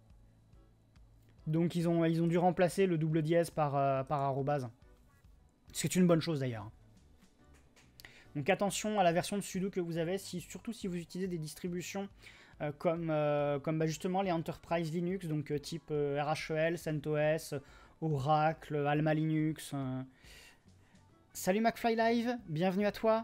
Donc ils ont dû remplacer le double dièse par arrobase. Ce qui est une bonne chose d'ailleurs. Donc attention à la version de sudo que vous avez, surtout si vous utilisez des distributions comme bah, justement les Enterprise Linux, donc type RHEL, CentOS, Oracle, Alma Linux. Salut McFly Live, bienvenue à toi.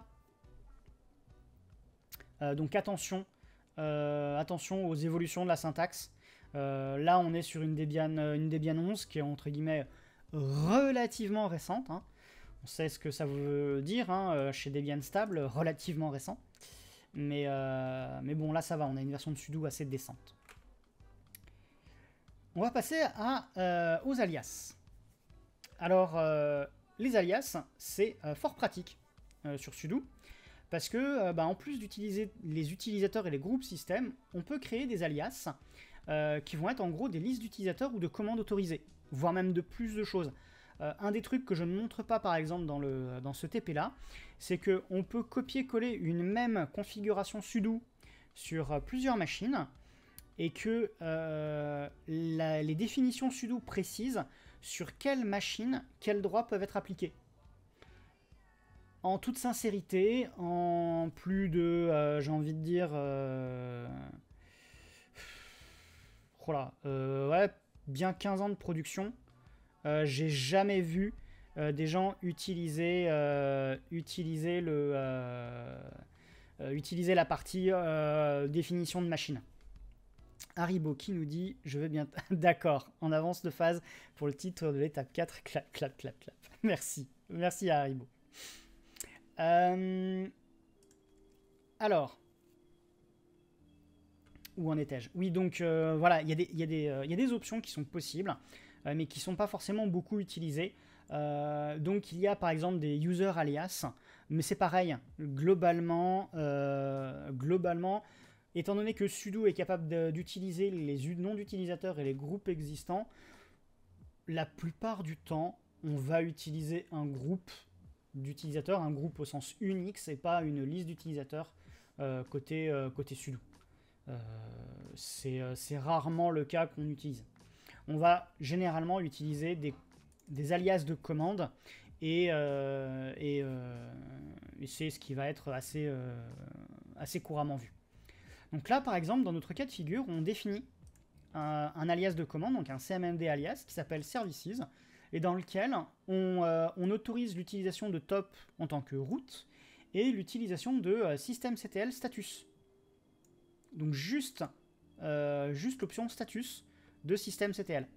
Donc attention aux évolutions de la syntaxe. Là on est sur une Debian 11 qui est entre guillemets relativement récente, hein. On sait ce que ça veut dire hein, chez Debian stable, relativement récent. Mais bon, là ça va, on a une version de sudo assez décente. On va passer aux alias. Alors, les alias, c'est fort pratique sur sudo. Parce que, en plus d'utiliser les utilisateurs et les groupes système, on peut créer des alias qui vont être en gros des listes d'utilisateurs ou de commandes autorisées, voire même de plus de choses. Un des trucs que je ne montre pas par exemple dans ce TP là, c'est qu'on peut copier-coller une même configuration sudo sur plusieurs machines et que les définitions sudo précisent sur quelle machine, quels droits peuvent être appliqués. En toute sincérité, en plus de, j'ai envie de dire, voilà, ouais, bien 15 ans de production, j'ai jamais vu des gens utiliser la partie définition de machine. Haribo qui nous dit je vais bien d'accord, en avance de phase pour le titre de l'étape 4, clap clap clap clap. Merci Haribo. Alors Où en étais-je? Oui, donc voilà, il y a des options qui sont possibles, mais qui ne sont pas forcément beaucoup utilisées. Donc il y a par exemple des user alias, mais c'est pareil, globalement, étant donné que sudo est capable d'utiliser les noms d'utilisateurs et les groupes existants, la plupart du temps, on va utiliser un groupe d'utilisateurs, un groupe au sens unique, c'est pas une liste d'utilisateurs côté sudo. C'est rarement le cas qu'on utilise. On va généralement utiliser des alias de commandes et c'est ce qui va être assez couramment vu. Donc là, par exemple, dans notre cas de figure, on définit un alias de commande, donc un CMD alias qui s'appelle services, et dans lequel on autorise l'utilisation de top en tant que route et l'utilisation de systemctl status. Donc juste l'option status de systemctl.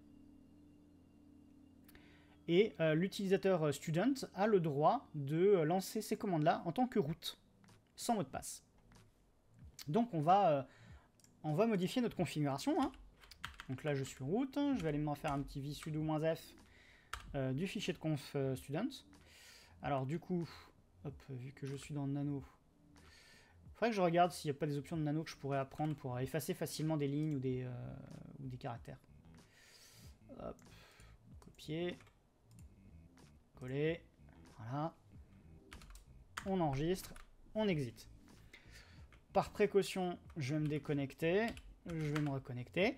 Et l'utilisateur student a le droit de lancer ces commandes-là en tant que route, sans mot de passe. Donc on va modifier notre configuration. Hein. Donc là je suis route, je vais aller me faire un petit vsudo-f du fichier de conf student. Alors du coup, hop, vu que je suis dans Nano, il faudrait que je regarde s'il n'y a pas des options de Nano que je pourrais apprendre pour effacer facilement des lignes ou des caractères. Hop, copier, coller, voilà. On enregistre, on exit. Par précaution, je vais me déconnecter, je vais me reconnecter.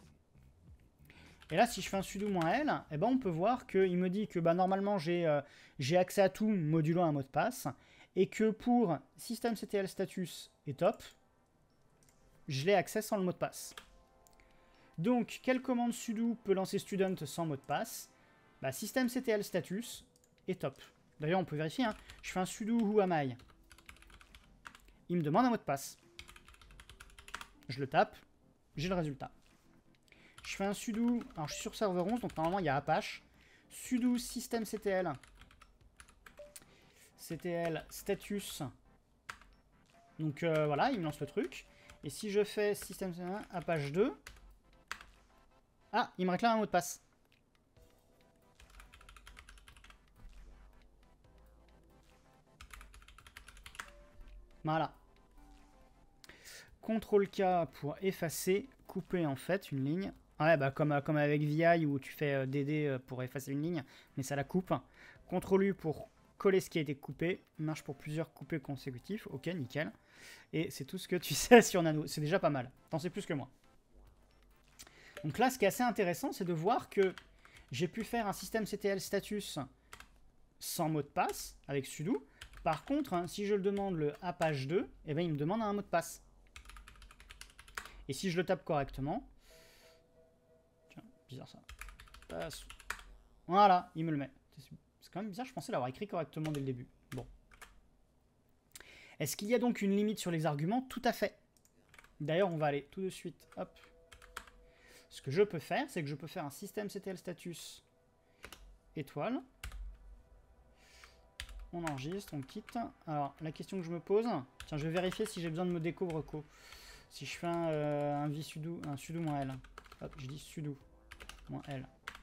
Et là, si je fais un sudo-l, eh ben, on peut voir qu'il me dit que normalement, j'ai accès à tout modulo un mot de passe, et que pour systemctl status et top, je l'ai accès sans le mot de passe. Donc, quelle commande sudo peut lancer student sans mot de passe? Bah, systemctl status et top. D'ailleurs, on peut vérifier. Hein. Je fais un sudo who am I. Il me demande un mot de passe. Je le tape, j'ai le résultat. Je fais un sudo, alors je suis sur serveur 11, donc normalement il y a Apache. Sudo systemctl status. Donc voilà, il me lance le truc. Et si je fais systemctl Apache 2, ah, il me réclame un mot de passe. Voilà. CTRL-K pour effacer, couper en fait une ligne. Ouais, bah comme avec VI où tu fais DD pour effacer une ligne, mais ça la coupe. CTRL-U pour coller ce qui a été coupé. Marche pour plusieurs coupés consécutifs. Ok, nickel. Et c'est tout ce que tu sais sur Nano. C'est déjà pas mal. T'en sais plus que moi. Donc là, ce qui est assez intéressant, c'est de voir que j'ai pu faire un systemctl status sans mot de passe avec sudo. Par contre, hein, si je le demande le Apache 2, eh ben, il me demande un mot de passe. Et si je le tape correctement... Tiens, bizarre ça. Passe. Voilà, il me le met. C'est quand même bizarre, je pensais l'avoir écrit correctement dès le début. Bon. Est-ce qu'il y a donc une limite sur les arguments? Tout à fait. D'ailleurs, on va aller tout de suite. Hop. Ce que je peux faire, c'est que je peux faire un systemctl status étoile. On enregistre, on quitte. Alors, la question que je me pose... Tiens, je vais vérifier si j'ai besoin de me déco reco. Si je fais un vsudo, un sudo-l. Hop, je dis sudo-l.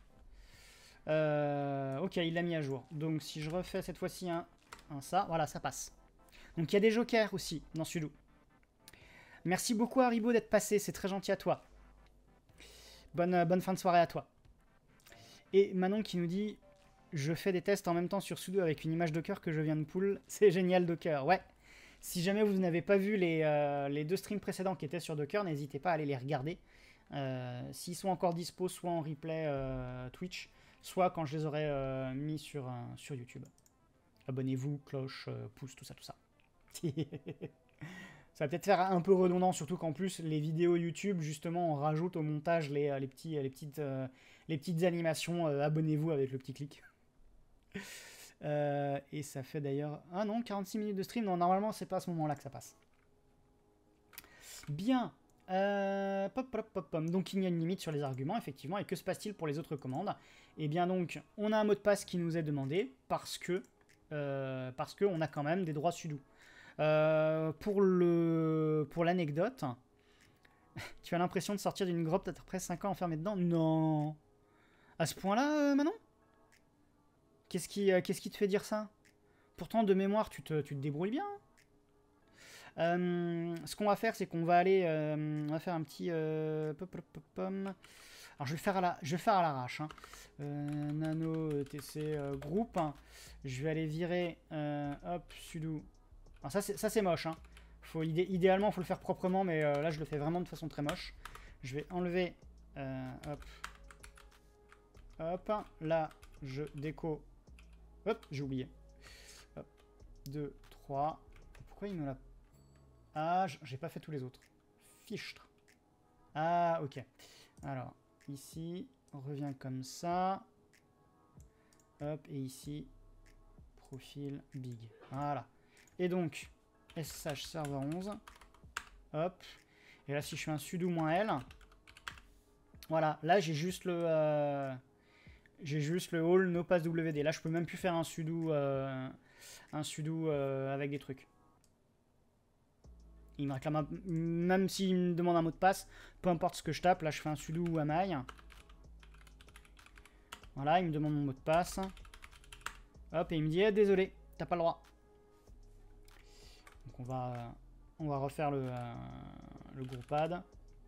Ok, il l'a mis à jour. Donc, si je refais cette fois-ci un ça, voilà, ça passe. Donc, il y a des jokers aussi dans sudo. Merci beaucoup, Haribo, d'être passé. C'est très gentil à toi. Bonne fin de soirée à toi. Et Manon qui nous dit... Je fais des tests en même temps sur sudo avec une image Docker que je viens de pull. C'est génial, Docker. Ouais. Si jamais vous n'avez pas vu les deux streams précédents qui étaient sur Docker, n'hésitez pas à aller les regarder. S'ils sont encore dispo, soit en replay Twitch, soit quand je les aurai mis sur YouTube. Abonnez-vous, cloche, pouce, tout ça, tout ça. Ça va peut-être faire un peu redondant, surtout qu'en plus, les vidéos YouTube, justement, on rajoute au montage les petites animations. Abonnez-vous avec le petit clic. Et ça fait d'ailleurs... Ah non, 46 minutes de stream. Non, normalement, c'est pas à ce moment-là que ça passe. Bien. Donc, il y a une limite sur les arguments, effectivement. Et que se passe-t-il pour les autres commandes? Eh bien, donc, on a un mot de passe qui nous est demandé parce que on a quand même des droits sudo. Pour l'anecdote, Tu as l'impression de sortir d'une grotte après 5 ans enfermé dedans? Non. À ce point-là, Manon? Qu'est-ce qui te fait dire ça? Pourtant, de mémoire, tu te débrouilles bien. Ce qu'on va faire, c'est qu'on va aller... on va faire un petit... Alors, je vais faire à l'arrache. Hein. Nano, TC, groupe. Je vais aller virer... hop, sudo. Alors, ça, c'est moche. Hein. Idéalement, il faut le faire proprement, mais là, je le fais vraiment de façon très moche. Je vais enlever... hop. Hop. Là, je déco... Hop, j'ai oublié. Hop. 2, 3. Pourquoi il me l'a... Ah, j'ai pas fait tous les autres. Fichtre. Ah, ok. Alors, ici, on revient comme ça. Hop, et ici, profil big. Voilà. Et donc, SSH serveur 11. Hop. Et là, si je fais un sudo -l, voilà, là, j'ai juste le all no pass wd. Là, je peux même plus faire un sudo avec des trucs. Il me réclame même s'il me demande un mot de passe, peu importe ce que je tape, là je fais un sudo ou un mail. Voilà, il me demande mon mot de passe. Hop, et il me dit désolé, t'as pas le droit. Donc on va refaire le groupad.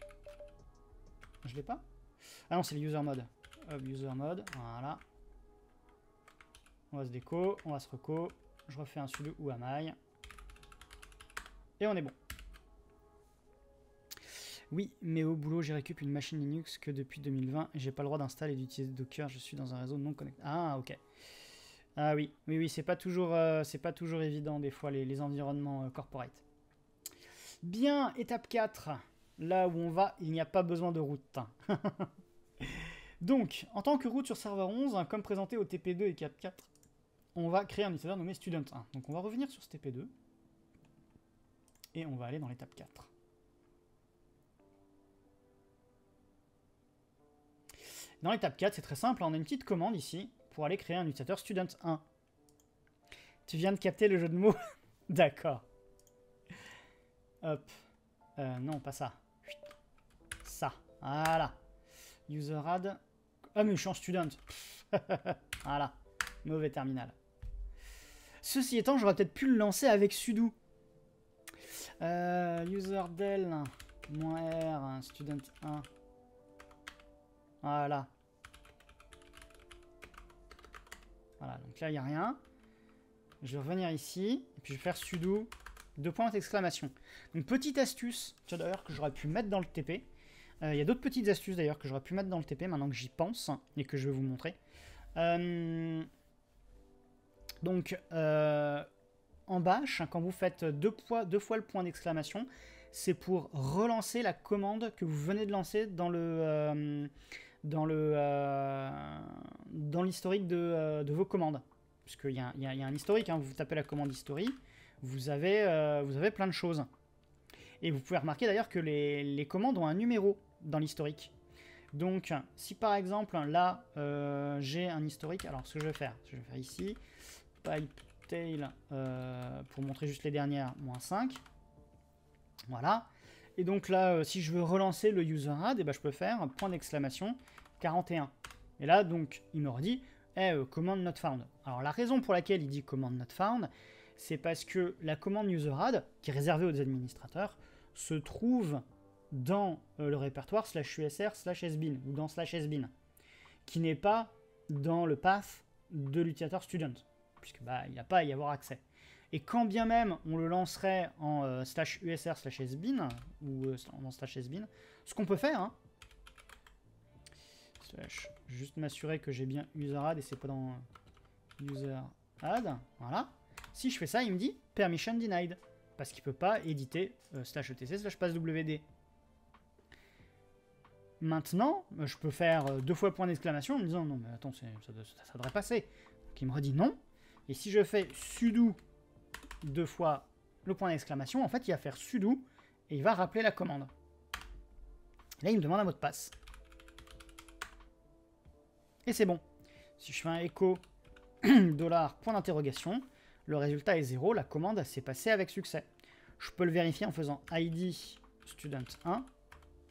Je l'ai pas? Ah non, c'est le user mode. Hop, user mode, voilà. On va se déco, on va se reco. Je refais un sudo ou un mail. Et on est bon. Oui, mais au boulot, j'ai récupéré une machine Linux que depuis 2020 et j'ai pas le droit d'installer et d'utiliser Docker. Je suis dans un réseau non connecté. Ah, ok. Ah oui, oui, c'est pas toujours évident des fois les environnements corporate. Bien, étape 4. Là où on va, il n'y a pas besoin de route. Donc, en tant que route sur serveur 11, comme présenté au TP2 et 4.4, on va créer un utilisateur nommé student1. Donc on va revenir sur ce TP2 et on va aller dans l'étape 4. Dans l'étape 4, c'est très simple, on a une petite commande ici pour aller créer un utilisateur student1. Tu viens de capter le jeu de mots? D'accord. Hop. Non, pas ça. Ça. Voilà. User add. Ah, mais je suis en student. Voilà. Mauvais terminal. Ceci étant, j'aurais peut-être pu le lancer avec sudo. Userdel -r student1. Voilà. Voilà, donc là, il n'y a rien. Je vais revenir ici, et puis je vais faire sudo, 2 points d'exclamation. Donc, petite astuce, d'ailleurs, que j'aurais pu mettre dans le TP. Il y a d'autres petites astuces, d'ailleurs, que j'aurais pu mettre dans le TP, maintenant que j'y pense, et que je vais vous montrer. Donc, en bash, quand vous faites deux fois le point d'exclamation, c'est pour relancer la commande que vous venez de lancer dans l'historique de vos commandes. Puisqu'il y a un historique, hein, vous tapez la commande history, vous avez plein de choses. Et vous pouvez remarquer d'ailleurs que les commandes ont un numéro dans l'historique. Donc, si par exemple, là, j'ai un historique, alors ce que je vais faire ici, pipetail, pour montrer juste les dernières, -5. Voilà. Et donc là, si je veux relancer le user add, ben, je peux faire un point d'exclamation 41. Et là, donc, il me redit command not found. Alors, la raison pour laquelle il dit command not found, c'est parce que la commande user add, qui est réservée aux administrateurs, se trouve dans le répertoire /usr/sbin ou dans /sbin, qui n'est pas dans le path de l'utilisateur student, puisque bah, il n'y a pas à y avoir accès. Et quand bien même on le lancerait en /usr/sbin ou dans /sbin, ce qu'on peut faire, hein, juste m'assurer que j'ai bien user add et c'est pas dans user add, voilà. Si je fais ça, il me dit permission denied, parce qu'il peut pas éditer /etc/passwd. Maintenant, je peux faire 2 fois point d'exclamation en me disant non mais attends, ça devrait passer. Donc il me redit non. Et si je fais sudo 2 fois le point d'exclamation, en fait il va faire sudo et il va rappeler la commande. Là il me demande un mot de passe. Et c'est bon. Si je fais un echo $, le résultat est 0, la commande s'est passée avec succès. Je peux le vérifier en faisant id student1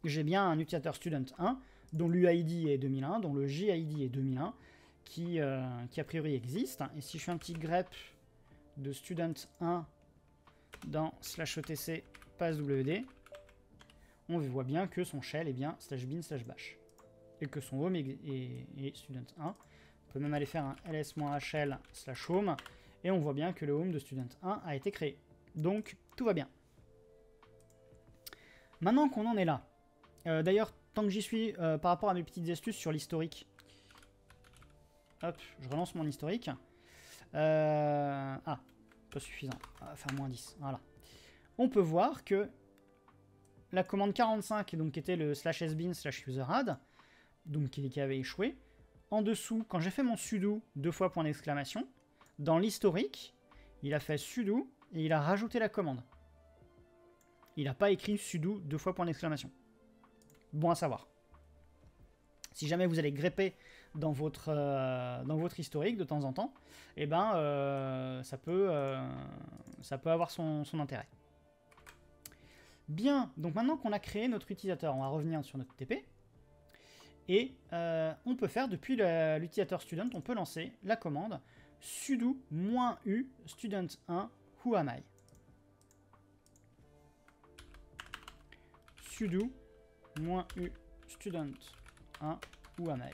j'ai bien un utilisateur student1 dont l'UID est 2001, dont le JID est 2001, qui a priori existe. Et si je fais un petit grep de student1 dans /etc passwd, on voit bien que son shell est bien /bin/bash. Et que son home est student1. On peut même aller faire un ls-hl/home, et on voit bien que le home de student1 a été créé. Donc, tout va bien. Maintenant qu'on en est là, d'ailleurs, tant que j'y suis, par rapport à mes petites astuces sur l'historique, hop, je relance mon historique. Ah, pas suffisant. On va faire -10. Voilà. On peut voir que la commande 45, donc, qui était le /sbin/useradd, donc qui avait échoué, en dessous, quand j'ai fait mon sudo 2 fois point d'exclamation, dans l'historique, il a fait sudo et il a rajouté la commande. Il n'a pas écrit sudo 2 fois point d'exclamation. Bon à savoir. Si jamais vous allez grepper dans votre historique de temps en temps, eh ben, ça peut avoir son intérêt. Bien, donc maintenant qu'on a créé notre utilisateur, on va revenir sur notre TP. Et on peut faire, depuis l'utilisateur student, on peut lancer la commande sudo -u student1 who am I. Sudo -u student1 who am I.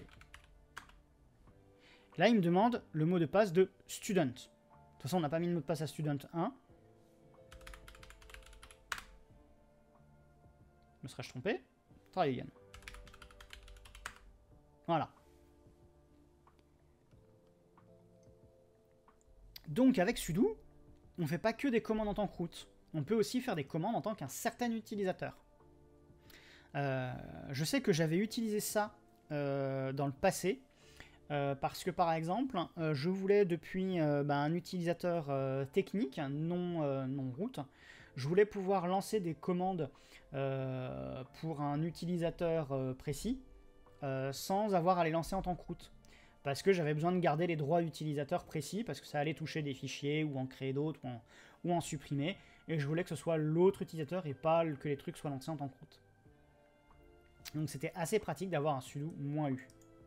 Là, il me demande le mot de passe de student. De toute façon, on n'a pas mis le mot de passe à student1. Me serais-je trompé? Try again. Voilà. Donc avec sudo, on ne fait pas que des commandes en tant que root. On peut aussi faire des commandes en tant qu'un certain utilisateur. Je sais que j'avais utilisé ça dans le passé, parce que par exemple, je voulais depuis un utilisateur technique, non root, je voulais pouvoir lancer des commandes pour un utilisateur précis, sans avoir à les lancer en tant que root. Parce que j'avais besoin de garder les droits utilisateurs précis, parce que ça allait toucher des fichiers, ou en créer d'autres, ou en supprimer, et je voulais que ce soit l'autre utilisateur, et pas que les trucs soient lancés en tant que root. Donc c'était assez pratique d'avoir un sudo -u.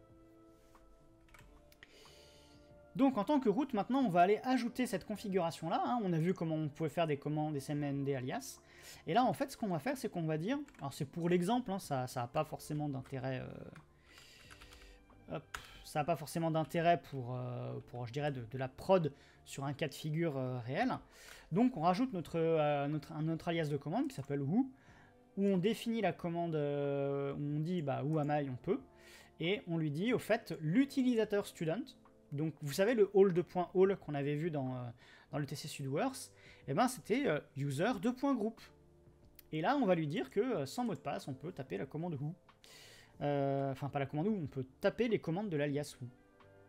Donc en tant que root, maintenant on va aller ajouter cette configuration-là. Hein. On a vu comment on pouvait faire des commandes smnd alias. Et là en fait ce qu'on va faire, c'est qu'on va dire, alors c'est pour l'exemple, hein, ça n'a pas forcément d'intérêt... ça n'a pas forcément d'intérêt pour je dirais, de la prod sur un cas de figure réel. Donc on rajoute notre alias de commande qui s'appelle who, où on définit la commande, où on dit who am I, on peut, et on lui dit au fait l'utilisateur student. Donc vous savez le all qu'on avait vu dans le TC Sudoers, et ben c'était user .group. Et là on va lui dire que sans mot de passe on peut taper la commande who. Enfin pas la commande who, on peut taper les commandes de l'alias who.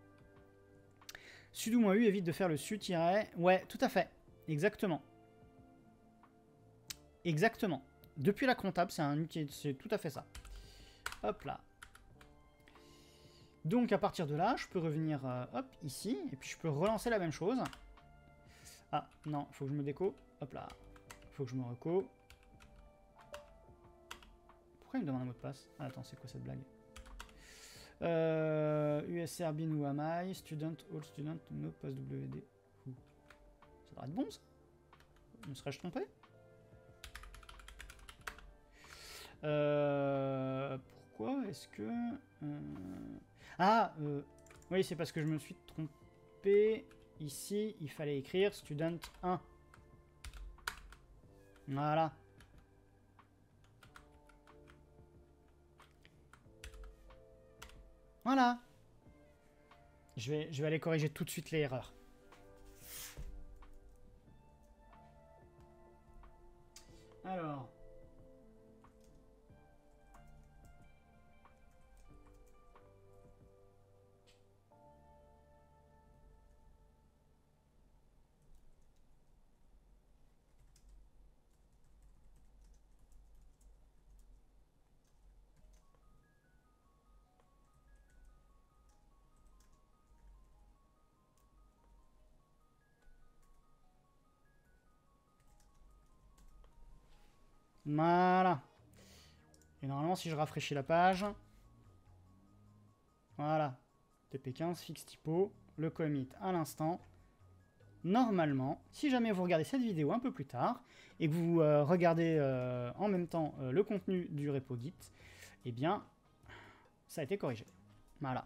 Sudo -u évite de faire le su-. Ouais, tout à fait, exactement. Exactement. Depuis la comptable, c'est tout à fait ça. Hop là. Donc à partir de là, je peux revenir hop, ici, et puis je peux relancer la même chose. Ah, non, faut que je me déco. Hop là. Faut que je me reco. Pourquoi il me demande un mot de passe? Ah, attends, c'est quoi cette blague? USR bin who am I, student, all student, no passwd. Ça devrait être bon ça? Me serais-je trompé? Pourquoi est-ce que... oui, c'est parce que je me suis trompé. Ici, il fallait écrire student 1. Voilà. Voilà. Je vais aller corriger tout de suite les erreurs. Alors... Voilà. Et normalement, si je rafraîchis la page... Voilà. TP15, fixe typo, le commit à l'instant. Normalement, si jamais vous regardez cette vidéo un peu plus tard, et que vous regardez en même temps le contenu du repo Git, eh bien, ça a été corrigé. Voilà.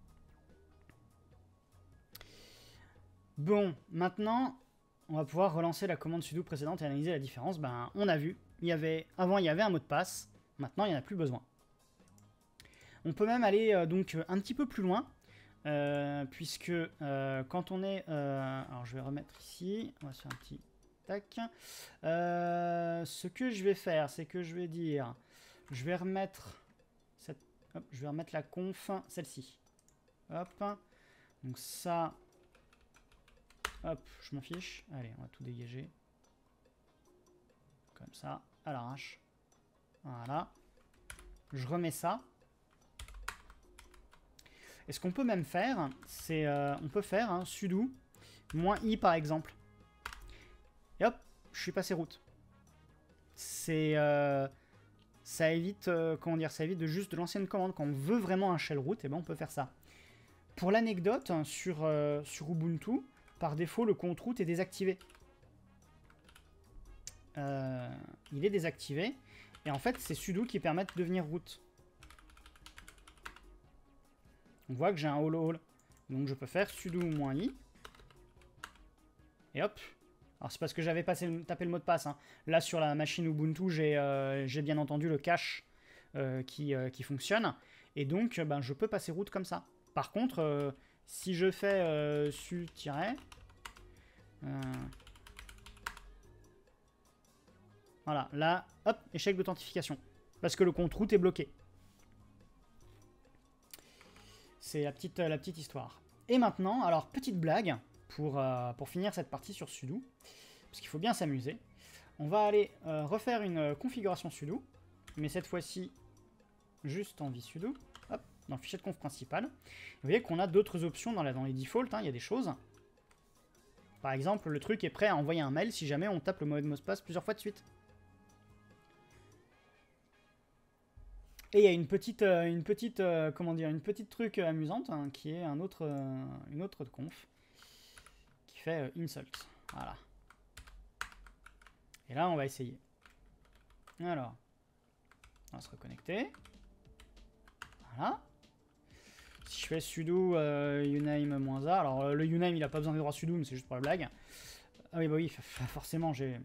Bon, maintenant, on va pouvoir relancer la commande sudo précédente et analyser la différence. Ben, on a vu, avant il y avait un mot de passe, maintenant il n'y en a plus besoin. On peut même aller donc un petit peu plus loin, puisque quand on est... alors je vais remettre ici, on va se faire un petit tac. Ce que je vais faire, c'est que je vais dire, je vais remettre la conf, celle-ci. Hop, donc ça... Hop, je m'en fiche. Allez, on va tout dégager. Comme ça, à l'arrache. Voilà. Je remets ça. Et ce qu'on peut même faire, c'est... on peut faire un sudo -i par exemple. Et hop, je suis passé route. C'est... ça évite, comment dire, ça évite de juste de lancer une commande. Quand on veut vraiment un shell root, et ben on peut faire ça. Pour l'anecdote, sur Ubuntu, par défaut, le compte root est désactivé. Il est désactivé. Et en fait, c'est sudo qui permet de devenir root. On voit que j'ai un all. Donc je peux faire sudo -i. Et hop. Alors c'est parce que j'avais tapé le mot de passe. Hein. Là, sur la machine Ubuntu, j'ai bien entendu le cache qui fonctionne. Et donc, ben, je peux passer root comme ça. Par contre... si je fais su- voilà, là, hop, échec d'authentification. Parce que le compte root est bloqué. C'est la petite histoire. Et maintenant, alors, petite blague, pour finir cette partie sur sudo, parce qu'il faut bien s'amuser. On va aller refaire une configuration sudo, mais cette fois-ci, juste en vsudo. Hop, dans le fichier de conf principal. Vous voyez qu'on a d'autres options dans les defaults, hein, il y a des choses. Par exemple, le truc est prêt à envoyer un mail si jamais on tape le mot de passe plusieurs fois de suite. Et il y a une petite truc amusante, hein, qui est une autre conf, qui fait insult. Voilà. Et là, on va essayer. Alors, on va se reconnecter. Voilà. Si je fais sudo uname -a, alors le uname il a pas besoin des droits sudo, mais c'est juste pour la blague. Ah oui, bah oui, forcément j'ai...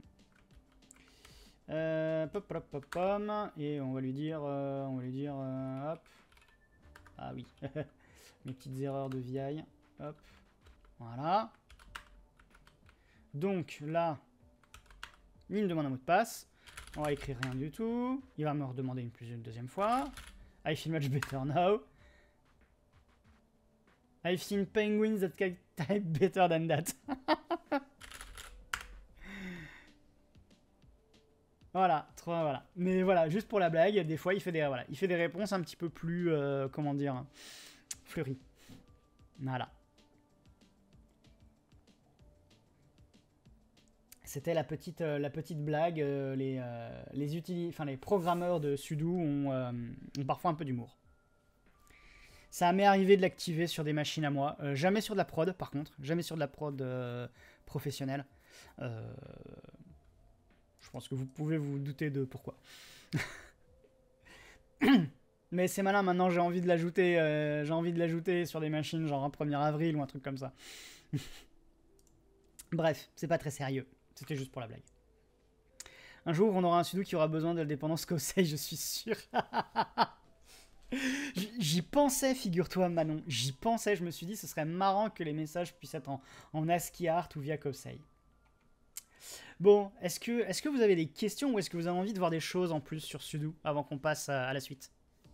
et on va lui dire, hop. Ah oui, mes petites erreurs de VI. Hop, voilà. Donc là, il me demande un mot de passe. On va écrire rien du tout. Il va me redemander une deuxième fois. I feel much better now. I've seen penguins that can type better than that. Voilà, voilà. Mais voilà, juste pour la blague, des fois il fait des réponses un petit peu plus, comment dire, fleuries. Voilà. C'était la petite blague. Les programmeurs de sudo ont parfois un peu d'humour. Ça m'est arrivé de l'activer sur des machines à moi. Jamais sur de la prod, par contre. Jamais sur de la prod professionnelle. Je pense que vous pouvez vous douter de pourquoi. Mais c'est malin, maintenant j'ai envie de l'ajouter sur des machines genre un 1er avril ou un truc comme ça. Bref, c'est pas très sérieux. C'était juste pour la blague. Un jour, on aura un sudo qui aura besoin de la dépendance Kosei, je suis sûr. J'y pensais, figure-toi, Manon. J'y pensais, je me suis dit, ce serait marrant que les messages puissent être en ASCII art ou via Kosei. Bon, est-ce que vous avez des questions ou est-ce que vous avez envie de voir des choses en plus sur sudo avant qu'on passe à la suite?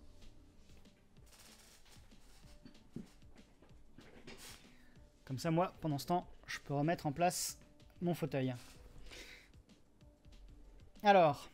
Comme ça, moi, pendant ce temps, je peux remettre en place mon fauteuil. Alors,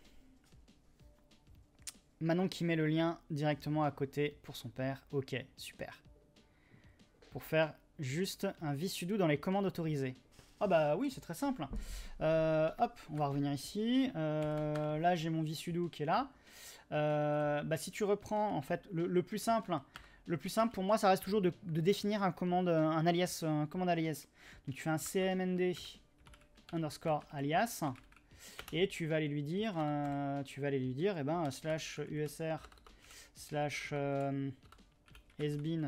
Manon qui met le lien directement à côté pour son père. Ok, super. Pour faire juste un vsudo dans les commandes autorisées. Ah bah oui, c'est très simple. Hop, on va revenir ici. Là, j'ai mon vsudo qui est là. Bah, si tu reprends, en fait, le plus simple pour moi, ça reste toujours de définir un commande alias. Donc tu fais un cmnd underscore alias et tu vas aller lui dire, eh ben, slash usr slash sbin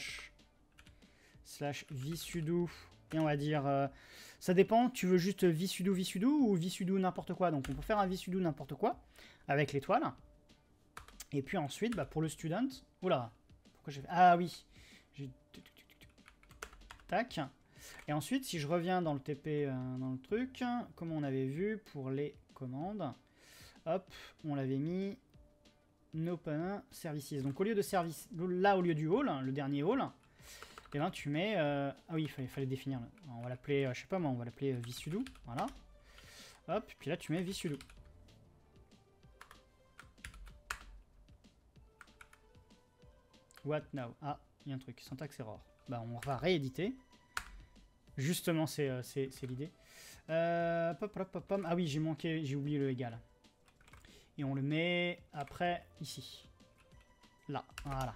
slash vsudo et on va dire ça dépend, tu veux juste vsudo ou vsudo n'importe quoi. Donc on peut faire un vsudo n'importe quoi avec l'étoile. Et puis ensuite, bah, pour le student, oula, pourquoi j'ai fait, ah oui, tac. Et ensuite, si je reviens dans le TP, dans le truc, comme on avait vu pour les commandes, hop, on l'avait mis open services. Donc au lieu de service, là au lieu du hall, le dernier hall, et ben tu mets, ah oui, il fallait définir. On va l'appeler, je sais pas moi, on va l'appeler vsudo, voilà. Hop, puis là tu mets vsudo. What now? Ah, il y a un truc, syntaxe error. Bah on va rééditer. Justement, c'est l'idée. Ah oui, j'ai oublié le égal. Et on le met après ici. Là, voilà.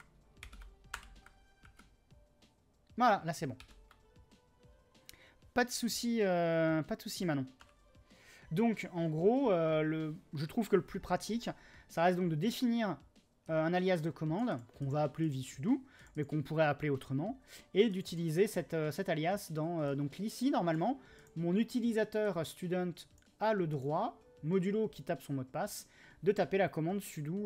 Voilà, là c'est bon. Pas de souci, Manon. Donc, en gros, je trouve que le plus pratique, ça reste donc de définir un alias de commande qu'on va appeler vsudo, mais qu'on pourrait appeler autrement, et d'utiliser cet alias dans... donc ici, normalement, mon utilisateur student a le droit, modulo qui tape son mot de passe, de taper la commande sudo,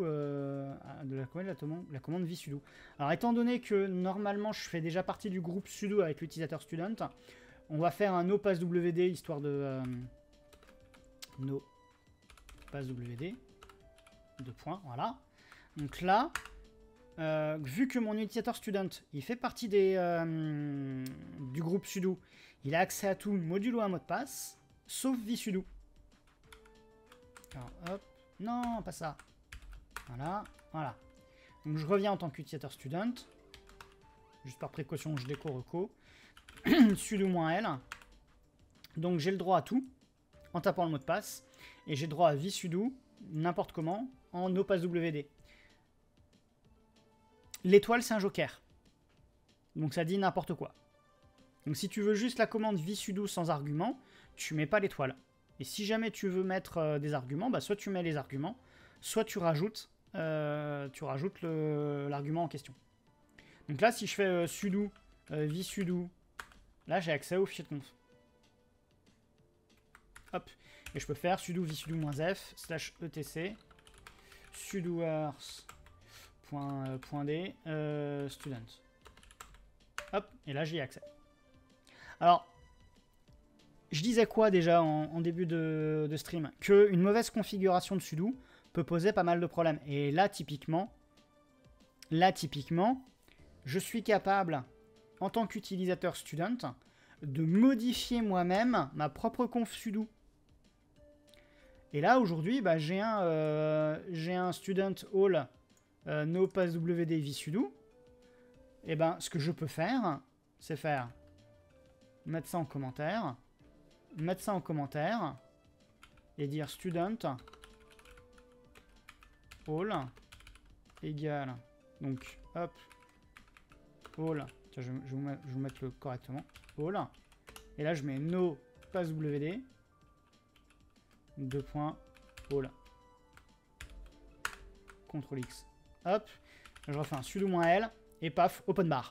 la commande vsudo. Alors, étant donné que normalement, je fais déjà partie du groupe sudo avec l'utilisateur student, on va faire un no passwd, histoire de... no passwd, deux points, voilà. Donc là, vu que mon utilisateur student, il fait partie du groupe sudo, il a accès à tout modulo un mot de passe, sauf vsudo. Alors hop, non, pas ça. Voilà, voilà. Donc je reviens en tant qu'utilisateur student. Juste par précaution, je déco reco. sudo-l. Donc j'ai le droit à tout en tapant le mot de passe. Et j'ai le droit à vsudo, n'importe comment, en no passwd. L'étoile, c'est un joker. Donc ça dit n'importe quoi. Donc si tu veux juste la commande vsudo sans argument, tu mets pas l'étoile. Et si jamais tu veux mettre des arguments, bah soit tu mets les arguments, soit tu rajoutes l'argument en question. Donc là, si je fais sudo, vsudo, là j'ai accès au fichier de conf. Hop. Et je peux faire sudo vsudo-f slash etc sudo .d student. Hop, et là j'y ai accès. Alors, je disais quoi déjà en début de stream? Qu'une mauvaise configuration de sudo peut poser pas mal de problèmes. Et là typiquement, je suis capable, en tant qu'utilisateur student, de modifier moi-même ma propre conf sudo. Et là aujourd'hui, bah, j'ai un student all no passwd vsudo. Et ben ce que je peux faire, c'est mettre ça en commentaire, et dire student all égale, donc hop, all, tiens, je vais vous mettre le correctement, all, et là je mets no passwd, all, CTRL X, hop, je refais un sudo-l, et paf, open bar.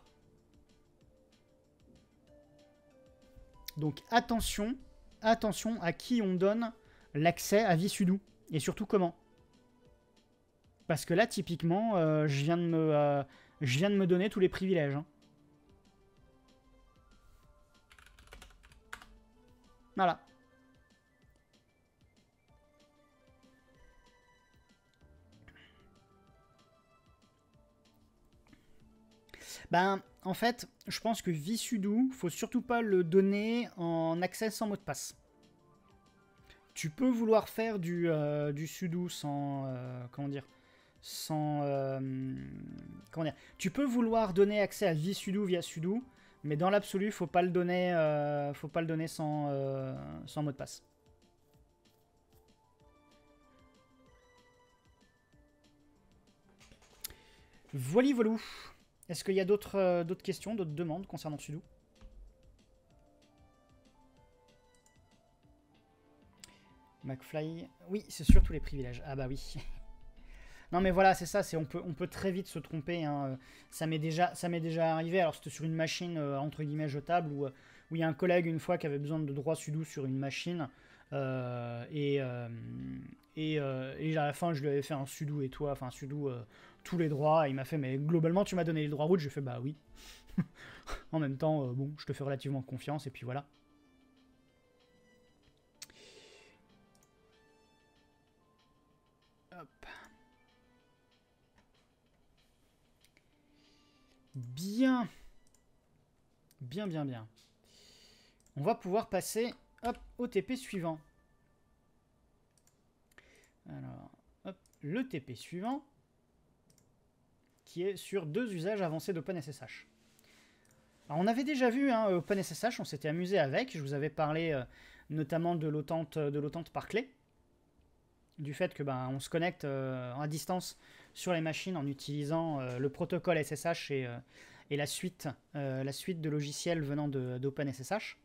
Donc attention à qui on donne l'accès à vsudo, et surtout comment. Parce que là, typiquement, je viens de me donner tous les privilèges. Hein. Voilà. Ben, en fait, je pense que vsudo, faut surtout pas le donner en accès sans mot de passe. Tu peux vouloir faire du sudo sans... comment dire, tu peux vouloir donner accès à vsudo via sudo Mais dans l'absolu, faut pas le donner sans mot de passe. Voili voilou. Est-ce qu'il y a d'autres questions, d'autres demandes concernant Sudo? McFly. Oui, c'est sûr, tous les privilèges. Ah bah oui. Non mais voilà, c'est ça, on peut très vite se tromper. Hein. Ça m'est déjà arrivé, alors c'était sur une machine entre guillemets jetable, où il y a un collègue une fois qui avait besoin de droit sudo sur une machine, et à la fin je lui avais fait un sudo et toi, enfin sudo tous les droits, et il m'a fait mais globalement tu m'as donné les droits root, j'ai fait bah oui. En même temps, bon, je te fais relativement confiance, et puis voilà. Hop. Bien. Bien, bien, bien. On va pouvoir passer hop, au TP suivant. Alors, hop, le TP suivant, qui est sur 2 usages avancés d'OpenSSH. Alors, on avait déjà vu hein, OpenSSH, on s'était amusé avec. Je vous avais parlé notamment de l'autente par clé. Du fait que on se connecte à distance sur les machines en utilisant le protocole SSH et la suite de logiciels venant d'OpenSSH.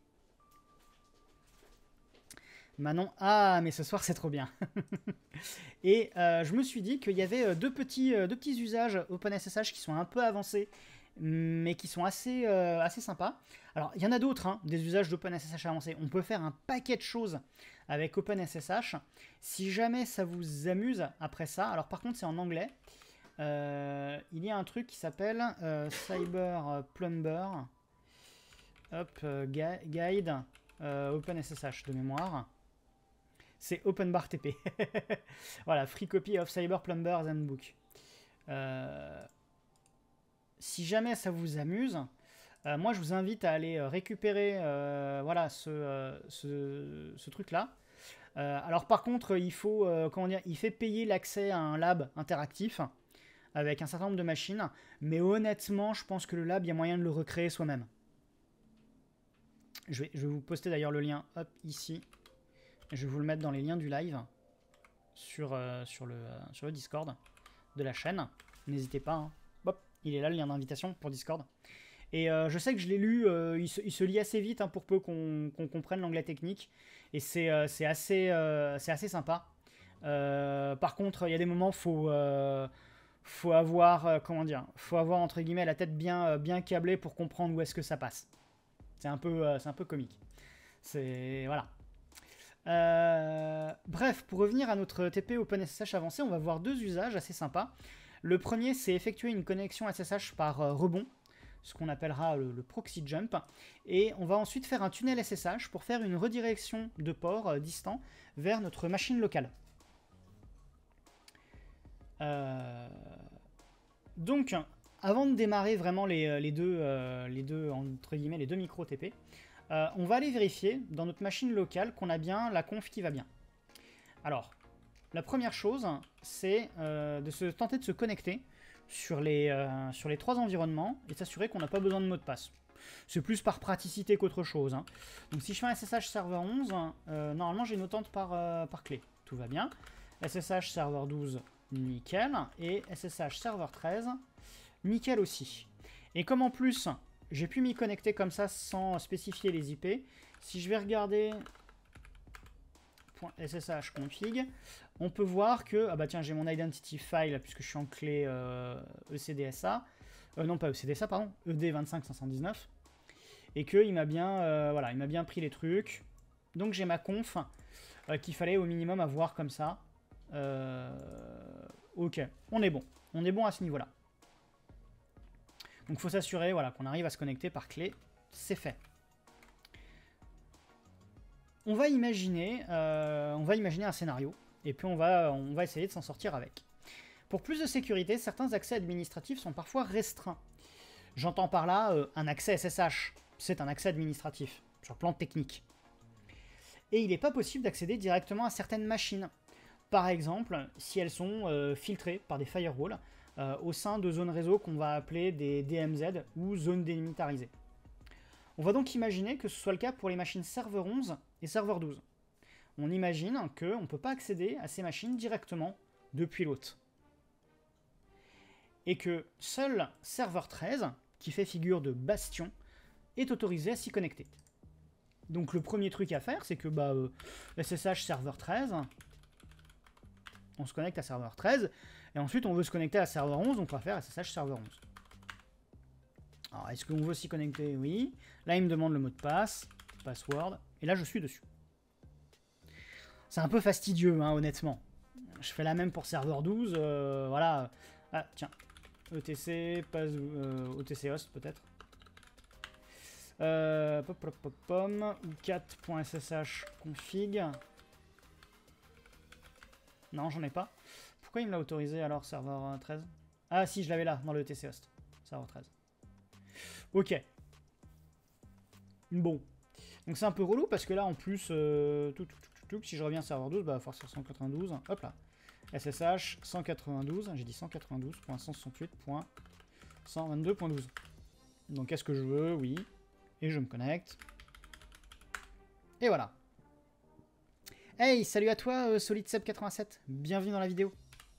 Manon, ah mais ce soir c'est trop bien. Et je me suis dit qu'il y avait deux petits usages OpenSSH qui sont un peu avancés, mais qui sont assez sympas. Alors il y en a d'autres, hein, des usages d'OpenSSH avancés. On peut faire un paquet de choses avec OpenSSH. Si jamais ça vous amuse après ça, alors par contre c'est en anglais. Il y a un truc qui s'appelle Cyber Plumber Guide OpenSSH de mémoire. C'est OpenBarTP. Voilà, Free Copy of Cyber Plumber's Handbook. Si jamais ça vous amuse, moi je vous invite à aller récupérer voilà, ce truc-là. Alors par contre, il faut, comment dire, il fait payer l'accès à un lab interactif avec un certain nombre de machines, mais honnêtement, je pense que le lab, il y a moyen de le recréer soi-même. Je vais vous poster d'ailleurs le lien hop, ici. Je vais vous le mettre dans les liens du live sur le Discord de la chaîne. N'hésitez pas. Hein. Hop, il est là, le lien d'invitation pour Discord. Et je sais que je l'ai lu, il se lit assez vite hein, pour peu qu'on comprenne l'anglais technique. Et c'est assez sympa. Par contre, il y a des moments faut avoir, comment dire, faut avoir entre guillemets la tête bien câblée pour comprendre où est-ce que ça passe. C'est un peu comique. C'est voilà. Bref, pour revenir à notre TP OpenSSH avancé, on va voir deux usages assez sympas. Le premier, c'est effectuer une connexion SSH par rebond, ce qu'on appellera le proxy jump, et on va ensuite faire un tunnel SSH pour faire une redirection de port distant vers notre machine locale. Donc, avant de démarrer vraiment les deux entre guillemets les deux micro TP, on va aller vérifier dans notre machine locale qu'on a bien la conf qui va bien. Alors, la première chose, c'est de tenter de se connecter sur les 3 environnements et s'assurer qu'on n'a pas besoin de mot de passe. C'est plus par praticité qu'autre chose. Hein. Donc si je fais un SSH serveur 11, normalement j'ai une autente par clé. Tout va bien. SSH serveur 12, nickel. Et SSH serveur 13, nickel aussi. Et comme en plus, j'ai pu m'y connecter comme ça sans spécifier les IP, si je vais regarder .ssh config, on peut voir que, ah bah tiens, j'ai mon identity file puisque je suis en clé ECDSA, non pas ECDSA, pardon, ED25519, et qu'il m'a bien, voilà, il m'a bien pris les trucs. Donc j'ai ma conf qu'il fallait au minimum avoir comme ça. Ok, on est bon à ce niveau-là. Donc il faut s'assurer voilà, qu'on arrive à se connecter par clé, c'est fait. On va imaginer un scénario, et puis on va essayer de s'en sortir avec. Pour plus de sécurité, certains accès administratifs sont parfois restreints. J'entends par là un accès SSH, c'est un accès administratif, sur le plan technique. Et il n'est pas possible d'accéder directement à certaines machines. Par exemple, si elles sont filtrées par des firewalls, au sein de zones réseau qu'on va appeler des DMZ ou zones démilitarisées. On va donc imaginer que ce soit le cas pour les machines serveur 11 et serveur 12. On imagine qu'on ne peut pas accéder à ces machines directement depuis l'hôte. Et que seul serveur 13, qui fait figure de bastion, est autorisé à s'y connecter. Donc le premier truc à faire, c'est que SSH serveur 13, on se connecte à serveur 13, et ensuite on veut se connecter à serveur 11, donc on va faire SSH serveur 11. Alors est-ce qu'on veut s'y connecter? Oui. Là il me demande le mot de passe, password, et là je suis dessus. C'est un peu fastidieux, hein, honnêtement. Je fais la même pour serveur 12, voilà. Ah tiens, ETC, OTC host peut-être. Ou 4.ssh config. Non, j'en ai pas. Pourquoi il me l'a autorisé alors, serveur 13? Ah si, je l'avais là, dans le ETC host. Serveur 13. Ok. Bon. Donc c'est un peu relou parce que là, en plus, si je reviens serveur 12, bah, force 192. Hop là. SSH 192. J'ai dit 192.168.122.12. Donc qu'est-ce que je veux? Oui. Et je me connecte. Et voilà. Hey, salut à toi, SolidSeb87. Bienvenue dans la vidéo.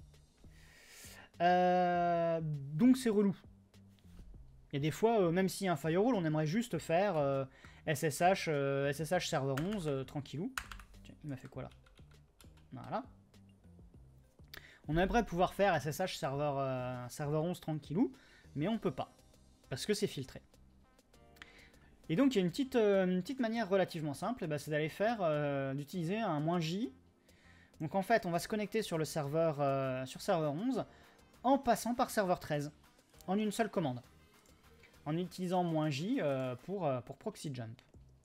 Donc c'est relou. Il y a des fois, même s'il y a un firewall, on aimerait juste faire SSH serveur 11 tranquillou. Tiens, il m'a fait quoi là? Voilà. On aimerait pouvoir faire SSH serveur 11 tranquillou, mais on ne peut pas. Parce que c'est filtré. Et donc il y a une petite manière relativement simple, c'est d'aller faire, d'utiliser un "-j". Donc en fait, on va se connecter sur le serveur, sur serveur 11, en passant par serveur 13, en une seule commande. En utilisant "-j" pour proxy jump.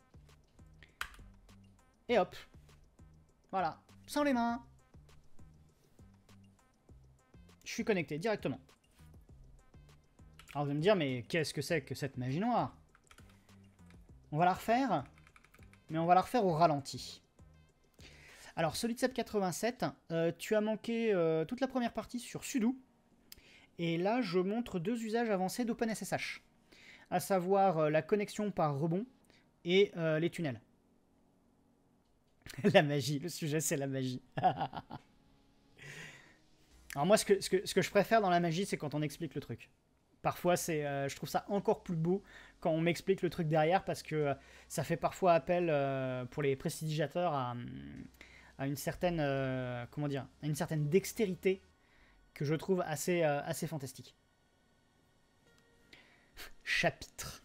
Et hop. Voilà. Sans les mains. Je suis connecté directement. Alors vous allez me dire, mais qu'est-ce que c'est que cette magie noire? On va la refaire, mais on va la refaire au ralenti. Alors, SolidSeb87, tu as manqué toute la première partie sur sudo. Et là, je montre deux usages avancés d'OpenSSH. À savoir la connexion par rebond et les tunnels. La magie, le sujet c'est la magie. Alors moi, ce que je préfère dans la magie, c'est quand on explique le truc. Parfois, je trouve ça encore plus beau quand on m'explique le truc derrière parce que ça fait parfois appel pour les prestidigitateurs à une certaine, comment dire, à une certaine dextérité que je trouve assez fantastique. Chapitre.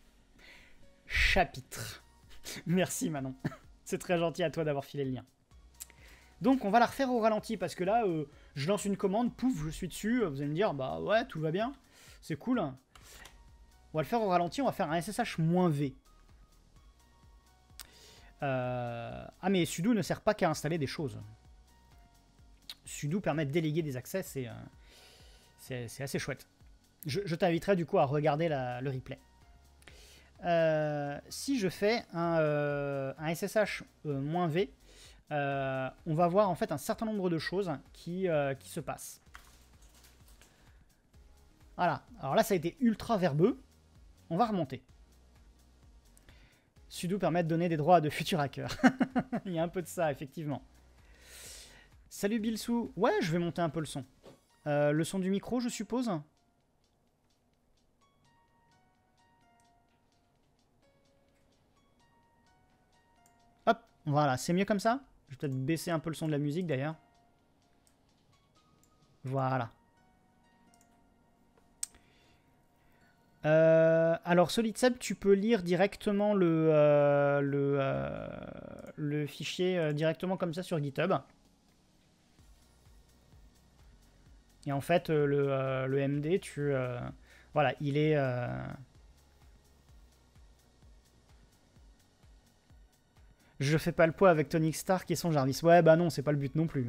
Merci Manon. C'est très gentil à toi d'avoir filé le lien. Donc on va la refaire au ralenti parce que là, je lance une commande, pouf, je suis dessus. Vous allez me dire, bah ouais, tout va bien. C'est cool. On va le faire au ralenti, on va faire un SSH-V. Ah mais sudo ne sert pas qu'à installer des choses. Sudo permet de déléguer des accès, c'est assez chouette. Je t'inviterai du coup à regarder le replay. Si je fais un SSH-V, on va voir en fait un certain nombre de choses qui se passent. Voilà, alors là ça a été ultra verbeux. On va remonter. Sudo permet de donner des droits à de futurs hackers. Il y a un peu de ça, effectivement. Salut Bilsou. Ouais, je vais monter un peu le son. Le son du micro, je suppose. Hop, voilà, c'est mieux comme ça. Je vais peut-être baisser un peu le son de la musique d'ailleurs. Voilà. Alors SolidSeb, tu peux lire directement le fichier directement comme ça sur GitHub. Et en fait, le MD, voilà, il est... Je fais pas le poids avec Tony Stark et son Jarvis. Ouais, bah non, c'est pas le but non plus.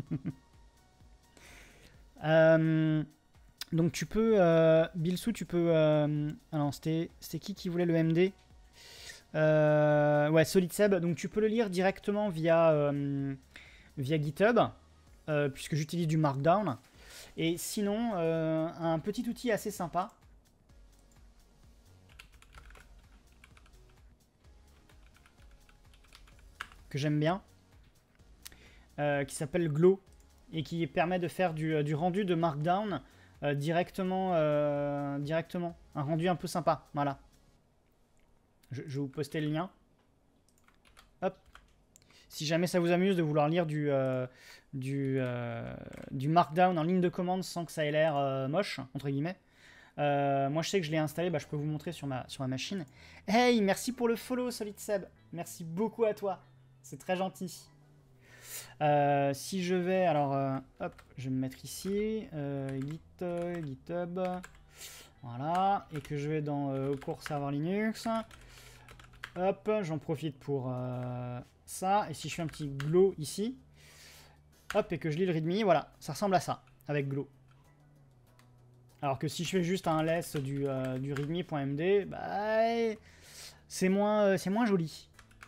Hein. Donc tu peux... Bilsou, tu peux... alors, c'était qui voulait le MD? Ouais, SolidSeb. Donc tu peux le lire directement via GitHub, puisque j'utilise du Markdown. Et sinon, un petit outil assez sympa. que j'aime bien, qui s'appelle Glow, et qui permet de faire du rendu de Markdown directement. Un rendu un peu sympa, voilà. Je vais vous poster le lien. Hop. Si jamais ça vous amuse de vouloir lire du Markdown en ligne de commande sans que ça ait l'air moche, entre guillemets. Moi, je sais que je l'ai installé, bah, je peux vous montrer sur ma machine. Hey, merci pour le follow, Solid Seb. Merci beaucoup à toi. C'est très gentil. Si je vais, alors, hop, je vais me mettre ici, GitHub, voilà, et que je vais dans cours serveur Linux, hop, j'en profite pour ça, et si je fais un petit Glow ici, hop, et que je lis le readme, voilà, ça ressemble à ça, avec Glow. Alors que si je fais juste un less du readme.md, bah, c'est moins joli.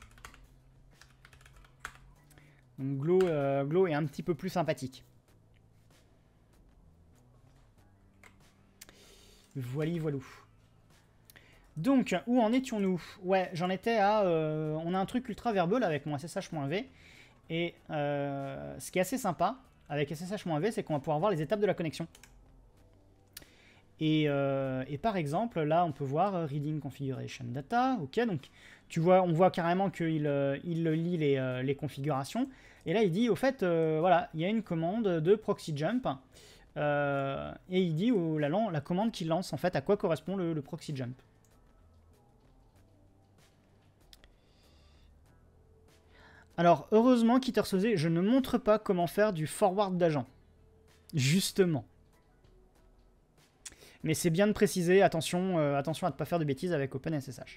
Donc Glow est un petit peu plus sympathique. Voilà. Donc, où en étions-nous? Ouais, j'en étais à... on a un truc ultra verbeux là avec mon SSH-v. Et ce qui est assez sympa avec SSH-v, c'est qu'on va pouvoir voir les étapes de la connexion. Et par exemple, là, on peut voir Reading Configuration Data. Ok, donc tu vois, on voit carrément qu'il lit les configurations. Et là, il dit, au fait, voilà, il y a une commande de proxy jump. Et il dit la commande qu'il lance, en fait, à quoi correspond le proxy jump. Alors, heureusement, KitterSosé, je ne montre pas comment faire du forward d'agent. Justement. Mais c'est bien de préciser, attention à ne pas faire de bêtises avec OpenSSH.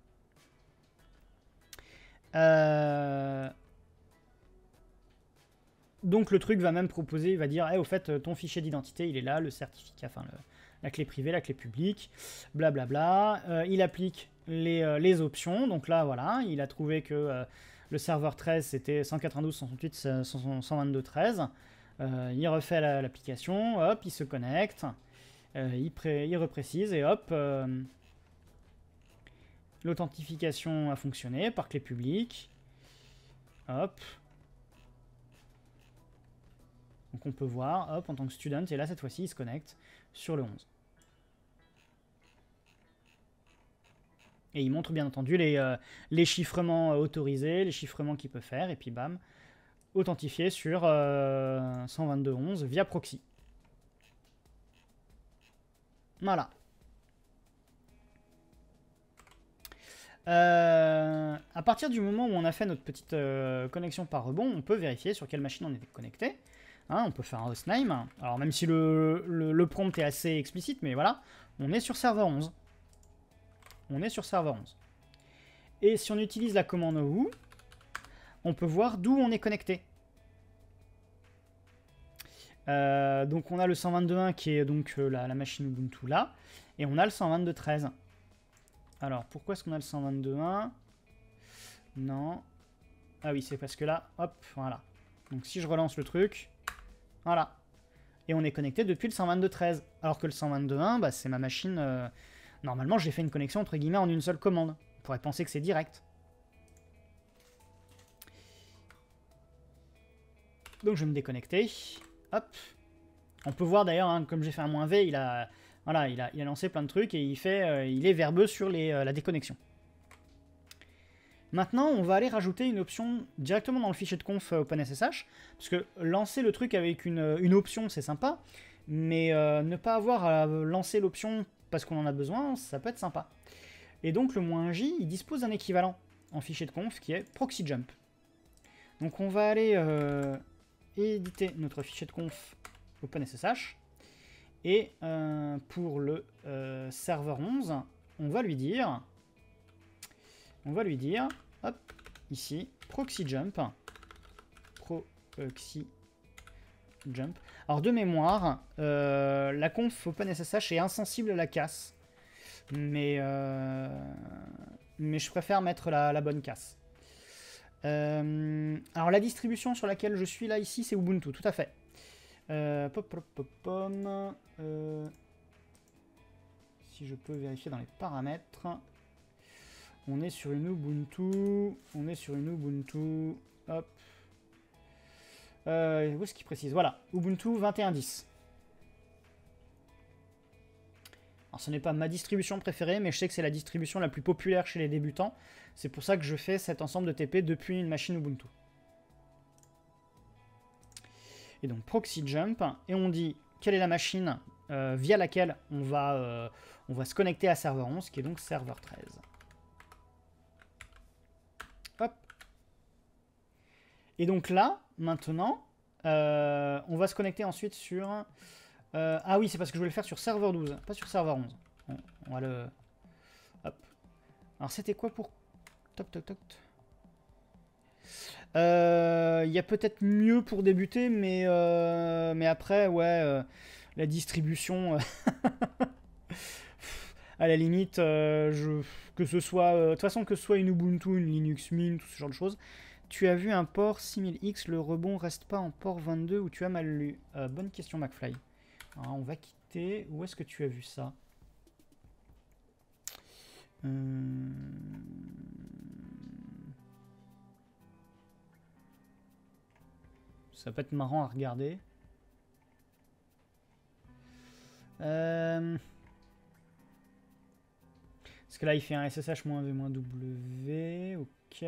Donc le truc va même proposer, il va dire, hey, au fait, ton fichier d'identité, il est là, le certificat, enfin la clé privée, la clé publique, blablabla. Il applique les options, donc là, voilà, il a trouvé que le serveur 13, c'était 192.168.122.13. Il refait l'application, hop, il se connecte. Il reprécise et hop, l'authentification a fonctionné par clé publique. Hop. Donc on peut voir, hop, en tant que student, et là cette fois-ci il se connecte sur le 11. Et il montre bien entendu les chiffrements autorisés, les chiffrements qu'il peut faire, et puis bam, authentifié sur 122.11 via proxy. Voilà. À partir du moment où on a fait notre petite connexion par rebond, on peut vérifier sur quelle machine on est connecté. Hein, on peut faire un hostname. Alors même si le prompt est assez explicite, mais voilà, on est sur serveur 11. On est sur serveur 11. Et si on utilise la commande who, on peut voir d'où on est connecté. Donc on a le 122.1 qui est donc la machine Ubuntu là, et on a le 122.13. Alors pourquoi est-ce qu'on a le 122.1? Non. Ah oui, c'est parce que là, hop, voilà. Donc si je relance le truc, voilà. Et on est connecté depuis le 122.13. Alors que le 122.1, bah, c'est ma machine... Normalement, j'ai fait une connexion entre guillemets en une seule commande. On pourrait penser que c'est direct. Donc je vais me déconnecter. Hop. On peut voir d'ailleurs, hein, comme j'ai fait un -v, il a lancé plein de trucs et il est verbeux sur la déconnexion. Maintenant, on va aller rajouter une option directement dans le fichier de conf OpenSSH, parce que lancer le truc avec une option, c'est sympa, mais ne pas avoir à lancer l'option parce qu'on en a besoin, ça peut être sympa. Et donc le -j, il dispose d'un équivalent en fichier de conf qui est proxy jump. Donc on va aller éditer notre fichier de conf OpenSSH, et pour le serveur 11, on va lui dire, hop, ici, proxy jump. Alors de mémoire, la conf OpenSSH est insensible à la casse, mais je préfère mettre la bonne casse. Alors la distribution sur laquelle je suis là ici, c'est Ubuntu, tout à fait. Si je peux vérifier dans les paramètres. On est sur une Ubuntu. On est sur une Ubuntu. Hop. Où est-ce qu'il précise? Voilà, Ubuntu 21.10. Alors ce n'est pas ma distribution préférée, mais je sais que c'est la distribution la plus populaire chez les débutants. C'est pour ça que je fais cet ensemble de TP depuis une machine Ubuntu. Et donc proxy jump, et on dit quelle est la machine via laquelle on va se connecter à serveur 11, qui est donc serveur 13. Hop. Et donc là, maintenant, on va se connecter ensuite sur... ah oui, c'est parce que je voulais le faire sur serveur 12, pas sur serveur 11. On va le... Hop. Alors c'était quoi pour... Toc, toc, toc. Il y a peut-être mieux pour débuter, mais après, ouais, la distribution... à la limite, que ce soit... de toute façon, que ce soit une Ubuntu, une Linux Mint, tout ce genre de choses... Tu as vu un port 6000X, le rebond reste pas en port 22 ou tu as mal lu? Bonne question, McFly. Alors, on va quitter. Où est-ce que tu as vu ça? Ça peut être marrant à regarder. Parce que là, il fait un SSH-V-W. Ok.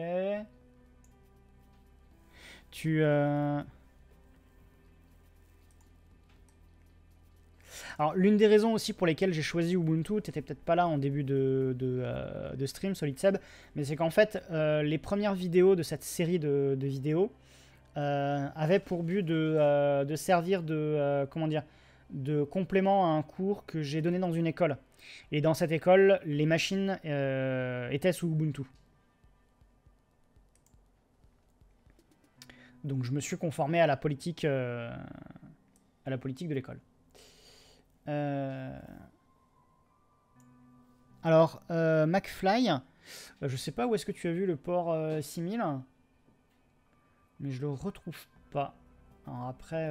Alors, l'une des raisons aussi pour lesquelles j'ai choisi Ubuntu, t'étais peut-être pas là en début de stream, SolidSeb, mais c'est qu'en fait, les premières vidéos de cette série de vidéos avaient pour but de servir comment dire, de complément à un cours que j'ai donné dans une école. Et dans cette école, les machines étaient sous Ubuntu. Donc je me suis conformé à la politique de l'école. Alors, McFly, je sais pas où est-ce que tu as vu le port 6000, mais je le retrouve pas. Alors après...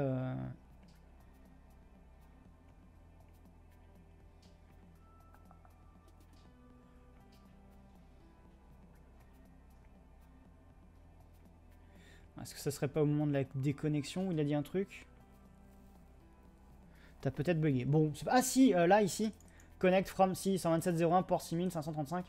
Est-ce que ça serait pas au moment de la déconnexion où il a dit un truc? T'as peut-être bugué. Bon, ah si, là, ici. Connect from 127.01, port 6535.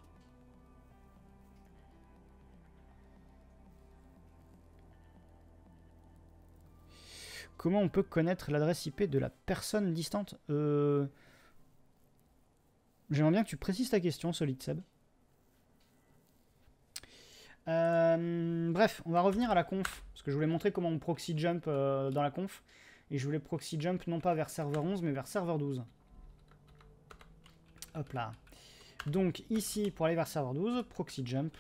Comment on peut connaître l'adresse IP de la personne distante? J'aimerais bien que tu précises ta question, SolidSeb. Bref, on va revenir à la conf, parce que je voulais montrer comment on proxy jump dans la conf, et je voulais proxy jump non pas vers serveur 11, mais vers serveur 12. Hop là. Donc ici, pour aller vers serveur 12, proxy jump,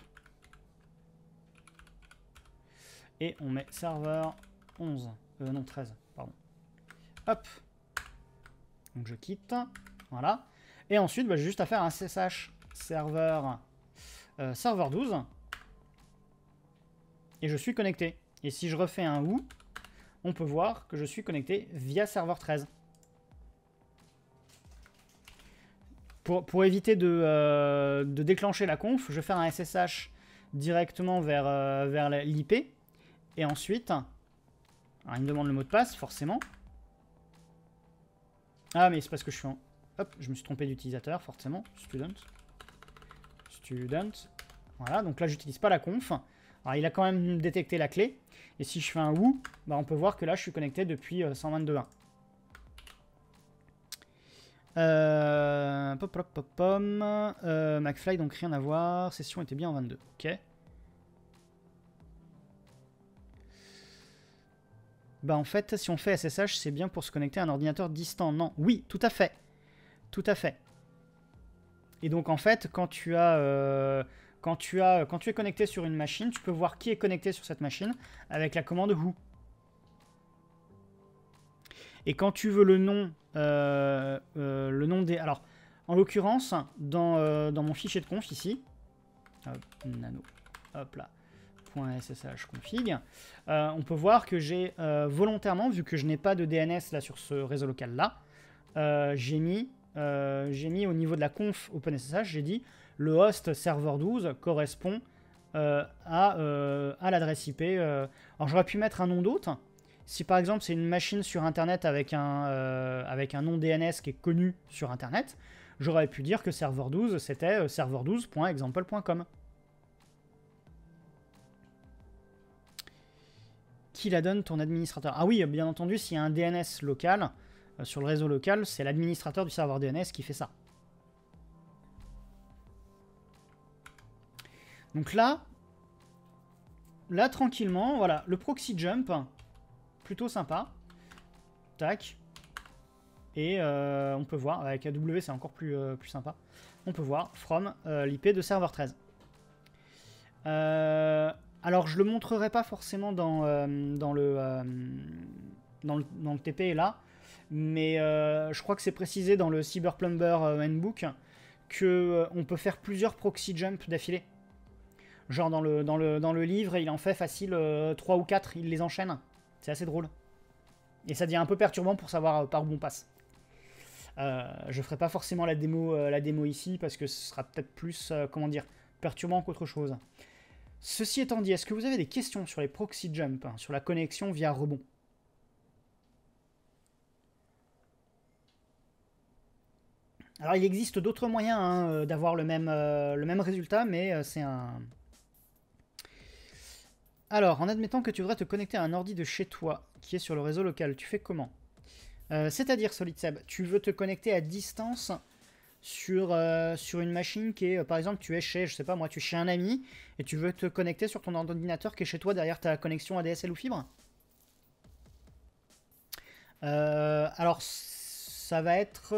et on met serveur 11, non 13, pardon. Hop. Donc je quitte, voilà. Et ensuite, bah, j'ai juste à faire un SSH serveur, serveur 12, et je suis connecté. Et si je refais un OU, on peut voir que je suis connecté via serveur 13. Pour éviter de déclencher la conf, je vais faire un SSH directement vers l'IP. Et ensuite, alors il me demande le mot de passe, forcément. Ah, mais c'est parce que je suis en... Hop, je me suis trompé d'utilisateur, forcément. Student. Voilà, donc là, j'utilise pas la conf. Alors, il a quand même détecté la clé. Et si je fais un OU, bah, on peut voir que là, je suis connecté depuis 122.1. McFly, donc rien à voir. Session était bien en 22. Ok. Bah en fait, si on fait SSH, c'est bien pour se connecter à un ordinateur distant. Non, oui, tout à fait. Tout à fait. Et donc en fait, quand tu es connecté sur une machine, tu peux voir qui est connecté sur cette machine avec la commande who. Et quand tu veux le nom des... Alors, en l'occurrence, dans mon fichier de conf ici, nano, hop là, .ssh config, on peut voir que j'ai volontairement, vu que je n'ai pas de DNS là sur ce réseau local là, j'ai mis au niveau de la conf OpenSSH, j'ai dit le host serveur 12 correspond à l'adresse IP. Alors j'aurais pu mettre un nom d'hôte. Si par exemple c'est une machine sur Internet avec un nom DNS qui est connu sur Internet, j'aurais pu dire que serveur 12 c'était serveur12.example.com. Qui la donne ton administrateur? Ah oui, bien entendu, s'il y a un DNS local, sur le réseau local, c'est l'administrateur du serveur DNS qui fait ça. Donc là, tranquillement, voilà, le proxy jump, plutôt sympa. Tac. Et on peut voir, avec AW c'est encore plus sympa. On peut voir from l'IP de serveur 13. Alors je le montrerai pas forcément dans le TP là, mais je crois que c'est précisé dans le Cyberplumber Handbook que on peut faire plusieurs proxy jump d'affilée. Genre dans le livre, il en fait facile 3 ou 4, il les enchaîne. C'est assez drôle. Et ça devient un peu perturbant pour savoir par où on passe. Je ferai pas forcément la démo ici parce que ce sera peut-être plus, comment dire, perturbant qu'autre chose. Ceci étant dit, est-ce que vous avez des questions sur les proxy jump, sur la connexion via rebond? Alors il existe d'autres moyens d'avoir le même résultat, mais c'est un... Alors, en admettant que tu voudrais te connecter à un ordi de chez toi, qui est sur le réseau local, tu fais comment? C'est-à-dire, SolidSeb, tu veux te connecter à distance sur une machine qui est, par exemple, tu es chez, je sais pas moi, tu es chez un ami, et tu veux te connecter sur ton ordinateur qui est chez toi derrière ta connexion ADSL ou fibre? Alors, ça va être...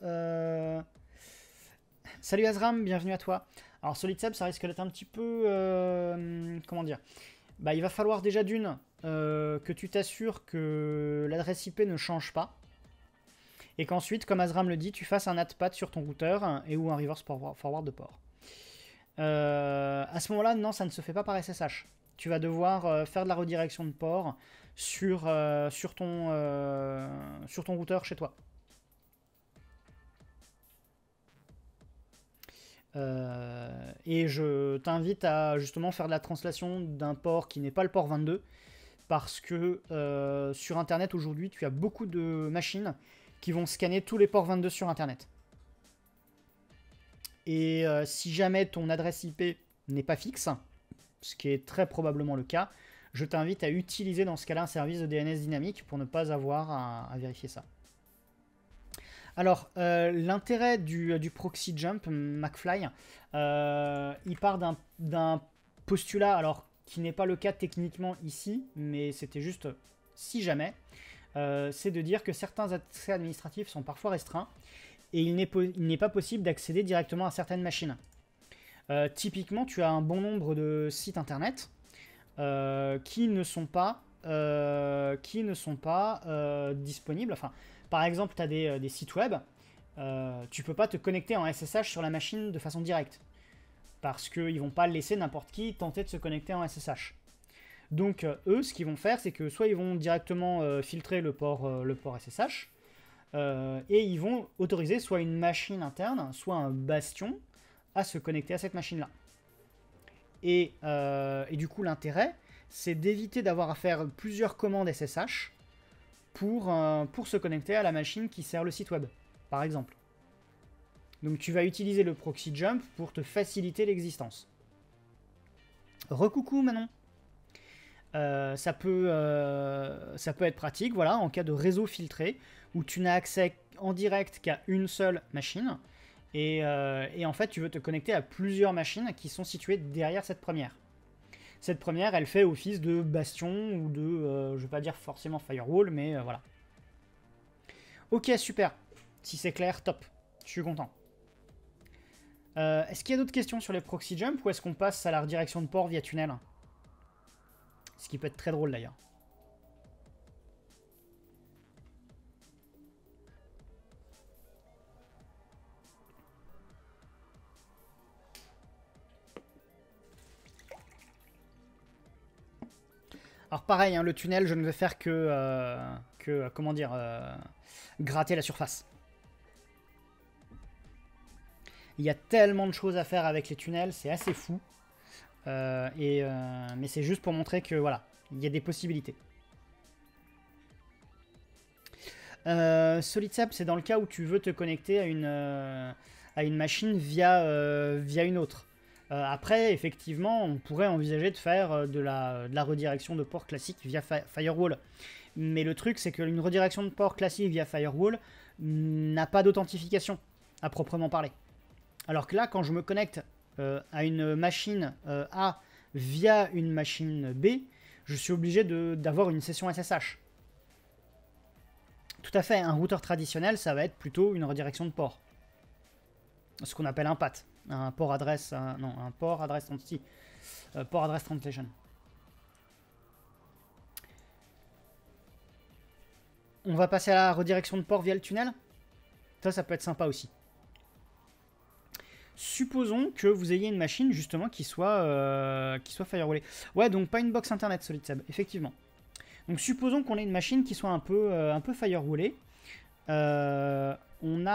Salut Azram, bienvenue à toi. Alors, SolidSeb, ça risque d'être un petit peu... comment dire? Bah, il va falloir déjà d'une que tu t'assures que l'adresse IP ne change pas. Et qu'ensuite, comme Azram le dit, tu fasses un AdPad sur ton routeur et ou un reverse forward de port. À ce moment-là, non, ça ne se fait pas par SSH. Tu vas devoir faire de la redirection de port sur ton routeur chez toi. Et je t'invite à justement faire de la translation d'un port qui n'est pas le port 22 parce que sur internet aujourd'hui tu as beaucoup de machines qui vont scanner tous les ports 22 sur internet. Et si jamais ton adresse IP n'est pas fixe, ce qui est très probablement le cas, je t'invite à utiliser dans ce cas-là un service de DNS dynamique pour ne pas avoir à vérifier ça. Alors, l'intérêt du proxy jump, McFly, il part d'un postulat, alors qui n'est pas le cas techniquement ici, mais c'était juste si jamais, c'est de dire que certains accès administratifs sont parfois restreints et il n'est pas possible d'accéder directement à certaines machines. Typiquement, tu as un bon nombre de sites internet qui ne sont pas disponibles. Enfin, par exemple, tu as des sites web, tu peux pas te connecter en SSH sur la machine de façon directe. Parce qu'ils vont pas laisser n'importe qui tenter de se connecter en SSH. Donc eux, ce qu'ils vont faire, c'est que soit ils vont directement filtrer le port SSH, et ils vont autoriser soit une machine interne, soit un bastion à se connecter à cette machine-là. Et du coup, l'intérêt, c'est d'éviter d'avoir à faire plusieurs commandes SSH pour se connecter à la machine qui sert le site web, par exemple. Donc tu vas utiliser le proxy jump pour te faciliter l'existence. Recoucou Manon. Ça peut être pratique, voilà, en cas de réseau filtré, où tu n'as accès en direct qu'à une seule machine, et en fait tu veux te connecter à plusieurs machines qui sont situées derrière cette première. Cette première, elle fait office de bastion ou de, je vais pas dire forcément firewall, mais voilà. Ok, super. Si c'est clair, top. Je suis content. Est-ce qu'il y a d'autres questions sur les proxy jump ou est-ce qu'on passe à la redirection de port via tunnel? Ce qui peut être très drôle d'ailleurs. Alors pareil, hein, le tunnel, je ne vais faire que comment dire, gratter la surface. Il y a tellement de choses à faire avec les tunnels, c'est assez fou. Mais c'est juste pour montrer que voilà, il y a des possibilités. SolidSap, c'est dans le cas où tu veux te connecter à une machine via une autre. Après, effectivement, on pourrait envisager de faire de la redirection de port classique via Firewall. Mais le truc, c'est qu'une redirection de port classique via Firewall n'a pas d'authentification, à proprement parler. Alors que là, quand je me connecte à une machine A via une machine B, je suis obligé d'avoir une session SSH. Tout à fait, un routeur traditionnel, ça va être plutôt une redirection de port. Ce qu'on appelle un PAT, un port adresse, un port adresse port adresse translation. On va passer à la redirection de port via le tunnel. Ça peut être sympa aussi. Supposons que vous ayez une machine justement qui soit firewallée. Ouais, donc pas une box internet SolidSab, effectivement. Donc supposons qu'on ait une machine qui soit un peu firewallée. On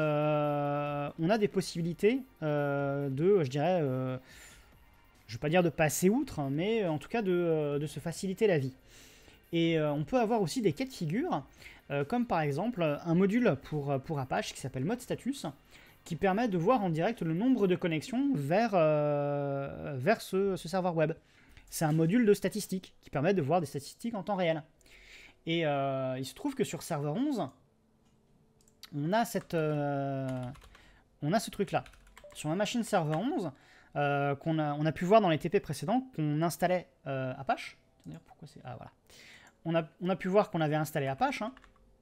a des possibilités je dirais, je vais pas dire de passer outre, mais en tout cas de se faciliter la vie. Et on peut avoir aussi des cas de figure, comme par exemple un module pour Apache qui s'appelle Mode Status, qui permet de voir en direct le nombre de connexions vers ce serveur web. C'est un module de statistiques qui permet de voir des statistiques en temps réel. Et il se trouve que sur serveur 11, on a ce truc-là. Sur ma machine serveur 11, on a pu voir dans les TP précédents qu'on installait Apache. Pourquoi c'est... Ah voilà. On a pu voir qu'on avait installé Apache. Hein.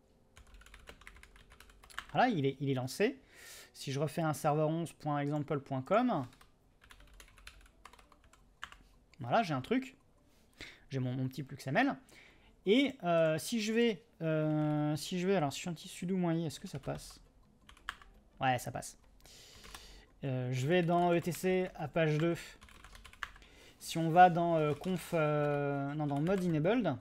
Voilà, il est lancé. Si je refais un serveur 11.example.com, voilà, j'ai un truc. J'ai mon petit PluxML. Et si je vais, alors si je suis un petit sudo -i, est-ce que ça passe? Ouais, ça passe. Je vais dans etc Apache 2. Si on va dans dans mode enabled,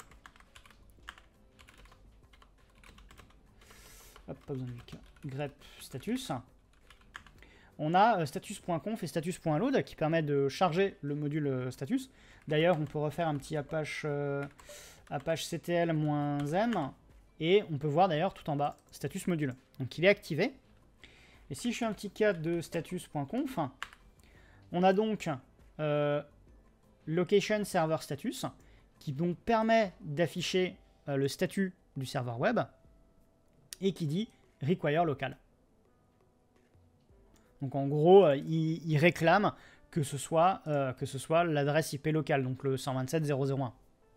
hop, pas besoin du grep status. On a status.conf et status.load qui permet de charger le module status. D'ailleurs, on peut refaire un petit Apache ctl-m et on peut voir d'ailleurs tout en bas status module. Donc il est activé. Et si je fais un petit cat de status.conf, on a donc location server status qui donc permet d'afficher le statut du serveur web et qui dit require local. Donc en gros, il réclame que ce soit l'adresse IP locale, donc le 127.0.0.1.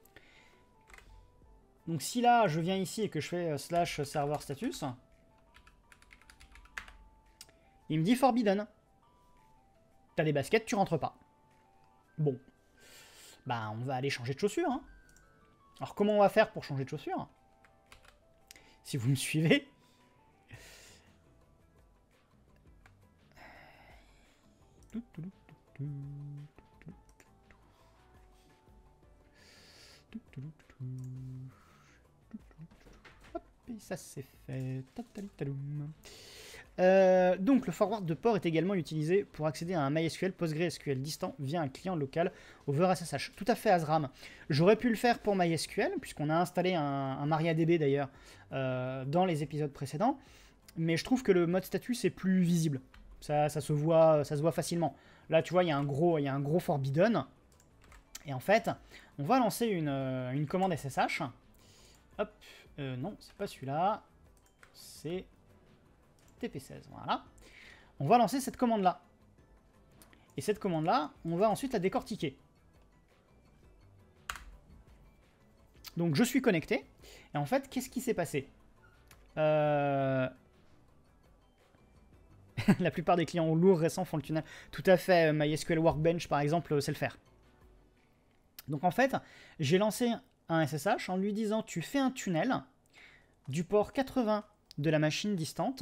Donc si là, je viens ici et que je fais slash server status, il me dit forbidden. T'as des baskets, tu rentres pas. Bon. Bah, on va aller changer de chaussures. Hein. Alors comment on va faire pour changer de chaussures? Si vous me suivez... Hop, et ça c'est fait. Donc le forward de port est également utilisé pour accéder à un MySQL PostgreSQL distant via un client local over SSH. Tout à fait, Azram. J'aurais pu le faire pour MySQL, puisqu'on a installé un MariaDB d'ailleurs dans les épisodes précédents, mais je trouve que le mode status est plus visible. Ça se voit facilement. Là, tu vois, il y a un gros forbidden. Et en fait, on va lancer une commande SSH. Hop, non, c'est pas celui-là. C'est TP16, voilà. On va lancer cette commande-là. Et cette commande-là, on va ensuite la décortiquer. Donc, je suis connecté. Et en fait, qu'est-ce qui s'est passé? La plupart des clients lourds récents font le tunnel. Tout à fait, MySQL Workbench, par exemple, sait le faire. Donc, en fait, j'ai lancé un SSH en lui disant « Tu fais un tunnel du port 80 de la machine distante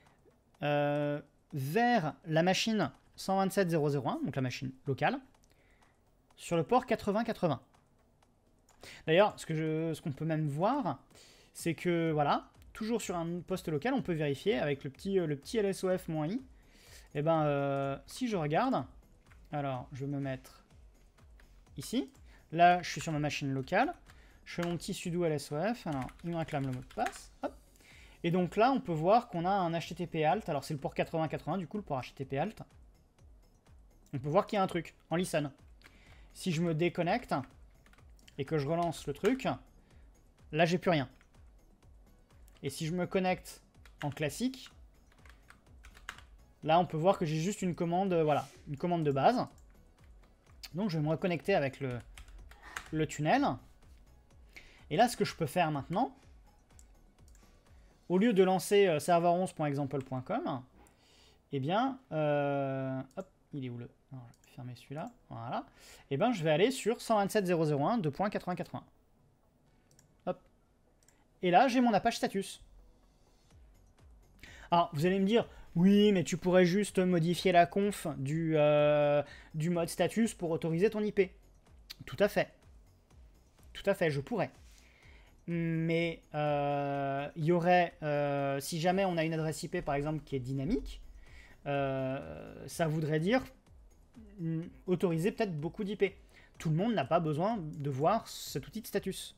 vers la machine 127.0.0.1, donc la machine locale, sur le port 80-80. » D'ailleurs, ce qu'on peut même voir, c'est que, voilà, toujours sur un poste local, on peut vérifier avec le petit lsof-i. Et ben, si je regarde, alors je vais me mettre ici. Là, je suis sur ma machine locale. Je fais mon petit sudo lsof. Alors, il me réclame le mot de passe. Hop. Et donc là, on peut voir qu'on a un HTTP alt. Alors, c'est le port 8080, du coup, le port HTTP alt. On peut voir qu'il y a un truc en listen. Si je me déconnecte et que je relance le truc, là, j'ai plus rien. Et si je me connecte en classique, là, on peut voir que j'ai juste une commande, voilà, une commande de base. Donc, je vais me reconnecter avec le tunnel. Et là, ce que je peux faire maintenant, au lieu de lancer server11.example.com, eh bien, hop, il est où le... Alors, je vais fermer celui-là, voilà. Eh bien, je vais aller sur 127.0.0.1 2.80.81. Hop. Et là, j'ai mon Apache status. Alors, vous allez me dire, oui, mais tu pourrais juste modifier la conf du mode status pour autoriser ton IP. Tout à fait. Tout à fait, je pourrais. Mais il y aurait, si jamais on a une adresse IP par exemple qui est dynamique, ça voudrait dire autoriser peut-être beaucoup d'IP. Tout le monde n'a pas besoin de voir cet outil de status.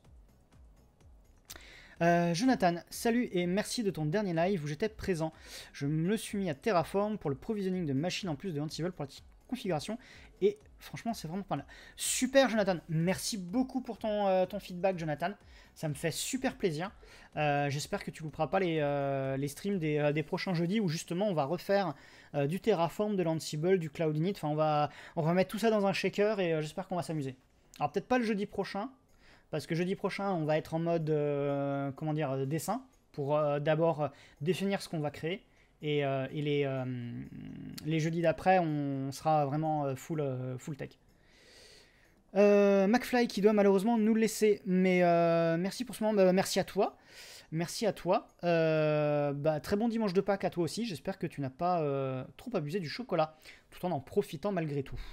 Jonathan, salut et merci de ton dernier live où j'étais présent. Je me suis mis à Terraform pour le provisioning de machines en plus de Ansible pour la configuration et franchement c'est vraiment pas mal. Super Jonathan, merci beaucoup pour ton feedback Jonathan, ça me fait super plaisir. J'espère que tu couperas pas les streams des prochains jeudis où justement on va refaire du Terraform, de l'Ansible, du Cloud Init, enfin on va mettre tout ça dans un shaker et j'espère qu'on va s'amuser. Alors peut-être pas le jeudi prochain, parce que jeudi prochain on va être en mode comment dire, dessin, pour d'abord définir ce qu'on va créer. Et les jeudis d'après, on sera vraiment full tech. McFly qui doit malheureusement nous laisser. Mais merci pour ce moment. Merci à toi. Merci à toi. Très bon dimanche de Pâques à toi aussi. J'espère que tu n'as pas trop abusé du chocolat, tout en profitant malgré tout.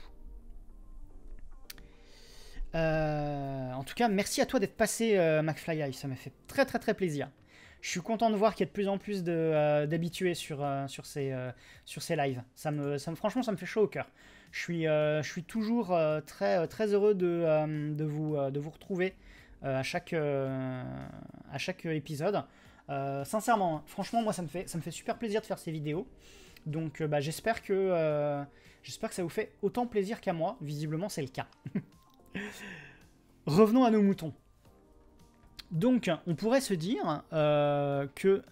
En tout cas, merci à toi d'être passé, McFly. Ça m'a fait très très très plaisir. Je suis content de voir qu'il y a de plus en plus d'habitués sur ces lives. Franchement, ça me fait chaud au cœur. Je suis toujours très, très heureux de vous retrouver à chaque épisode. Sincèrement, franchement, moi, ça me fait super plaisir de faire ces vidéos. Donc, j'espère que ça vous fait autant plaisir qu'à moi. Visiblement, c'est le cas. Revenons à nos moutons. Donc, on pourrait se dire que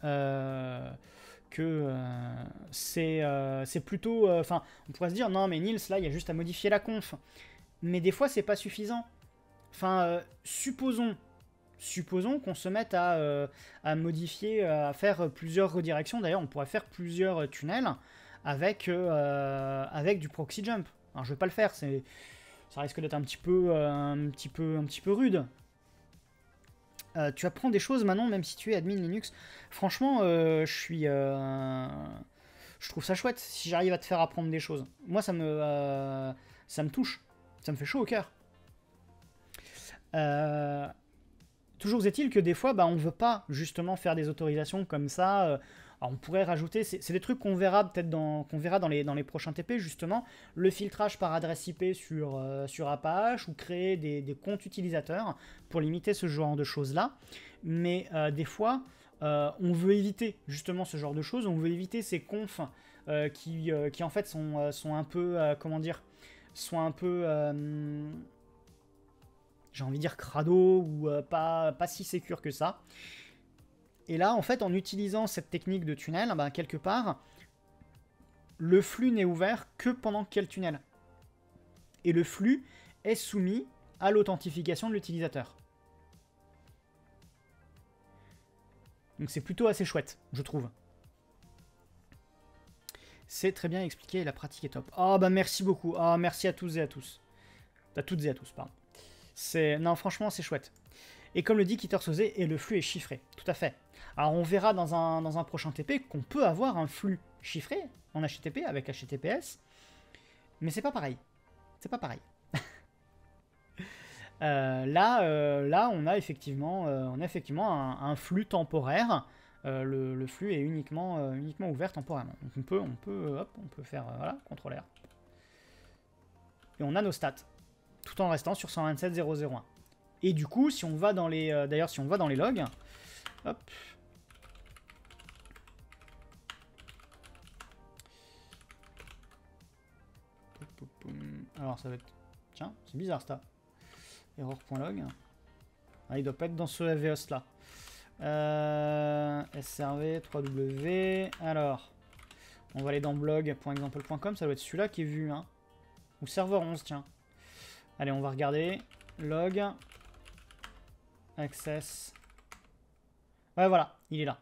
c'est plutôt... Enfin, on pourrait se dire, non, mais Nils, là, il y a juste à modifier la conf. Mais des fois, c'est pas suffisant. Enfin, supposons qu'on se mette à modifier, à faire plusieurs redirections. D'ailleurs, on pourrait faire plusieurs tunnels avec du proxy jump. Alors, je vais pas le faire, ça risque d'être un petit peu rude. Tu apprends des choses maintenant, même si tu es admin Linux. Franchement, je trouve ça chouette si j'arrive à te faire apprendre des choses. Moi, ça me touche. Ça me fait chaud au cœur. Toujours est-il que des fois, on ne veut pas justement faire des autorisations comme ça. Alors on pourrait rajouter, c'est des trucs qu'on verra peut-être dans les prochains TP, justement, le filtrage par adresse IP sur Apache ou créer des comptes utilisateurs pour limiter ce genre de choses-là. Mais des fois, on veut éviter justement ce genre de choses, on veut éviter ces confs qui en fait sont un peu, comment dire, sont un peu... j'ai envie de dire crado ou pas si sécure que ça. Et là, en fait, en utilisant cette technique de tunnel, quelque part, le flux n'est ouvert que pendant quel tunnel. Et le flux est soumis à l'authentification de l'utilisateur. Donc c'est plutôt assez chouette, je trouve. C'est très bien expliqué et la pratique est top. Oh merci beaucoup. Oh, merci à tous et à tous. À toutes et à tous, pardon. Non, franchement, c'est chouette. Et comme le dit Kitter Sose, et le flux est chiffré. Tout à fait. Alors on verra dans un prochain TP qu'on peut avoir un flux chiffré en HTTP avec HTTPS, mais c'est pas pareil. C'est pas pareil. Là, on a effectivement un flux temporaire le flux est uniquement ouvert temporairement. Donc on peut faire voilà, CTRL R. Et on a nos stats, tout en restant sur 127.0.0.1. Et du coup, si on va dans les, d'ailleurs, si on va dans les logs, hop. Alors ça va être, tiens, c'est bizarre ça. Error.log. Ah, il doit pas être dans ce FVOS là. SRV 3W. Alors, on va aller dans blog.example.com. Ça doit être celui-là qui est vu, hein. Ou serveur 11, tiens. Allez, on va regarder. Log. Access. Ouais, voilà, il est là.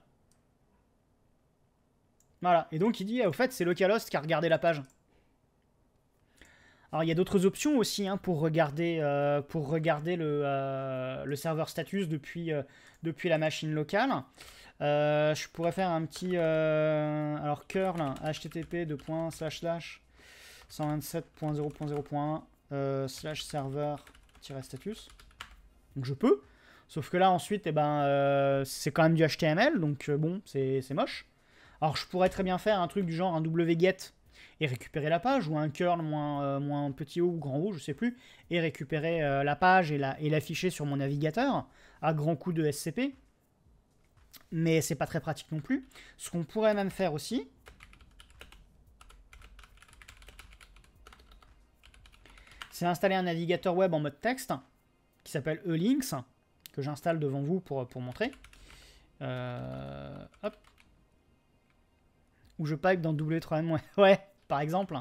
Voilà, et donc il dit, au fait, c'est localhost qui a regardé la page. Alors, il y a d'autres options aussi hein, pour regarder le serveur status depuis la machine locale. Je pourrais faire un petit alors curl http / 127.0.0.1 / serveur-status. Donc je peux. Sauf que là ensuite, eh ben, c'est quand même du HTML, donc bon, c'est moche. Alors je pourrais très bien faire un truc du genre un wget et récupérer la page, ou un curl moins petit O ou grand O, je sais plus, et récupérer la page et l'afficher sur mon navigateur à grand coup de SCP. Mais c'est pas très pratique non plus. Ce qu'on pourrait même faire aussi, c'est installer un navigateur web en mode texte qui s'appelle elinks, que j'installe devant vous pour montrer. Hop. Où je pipe dans W3M, ouais, par exemple.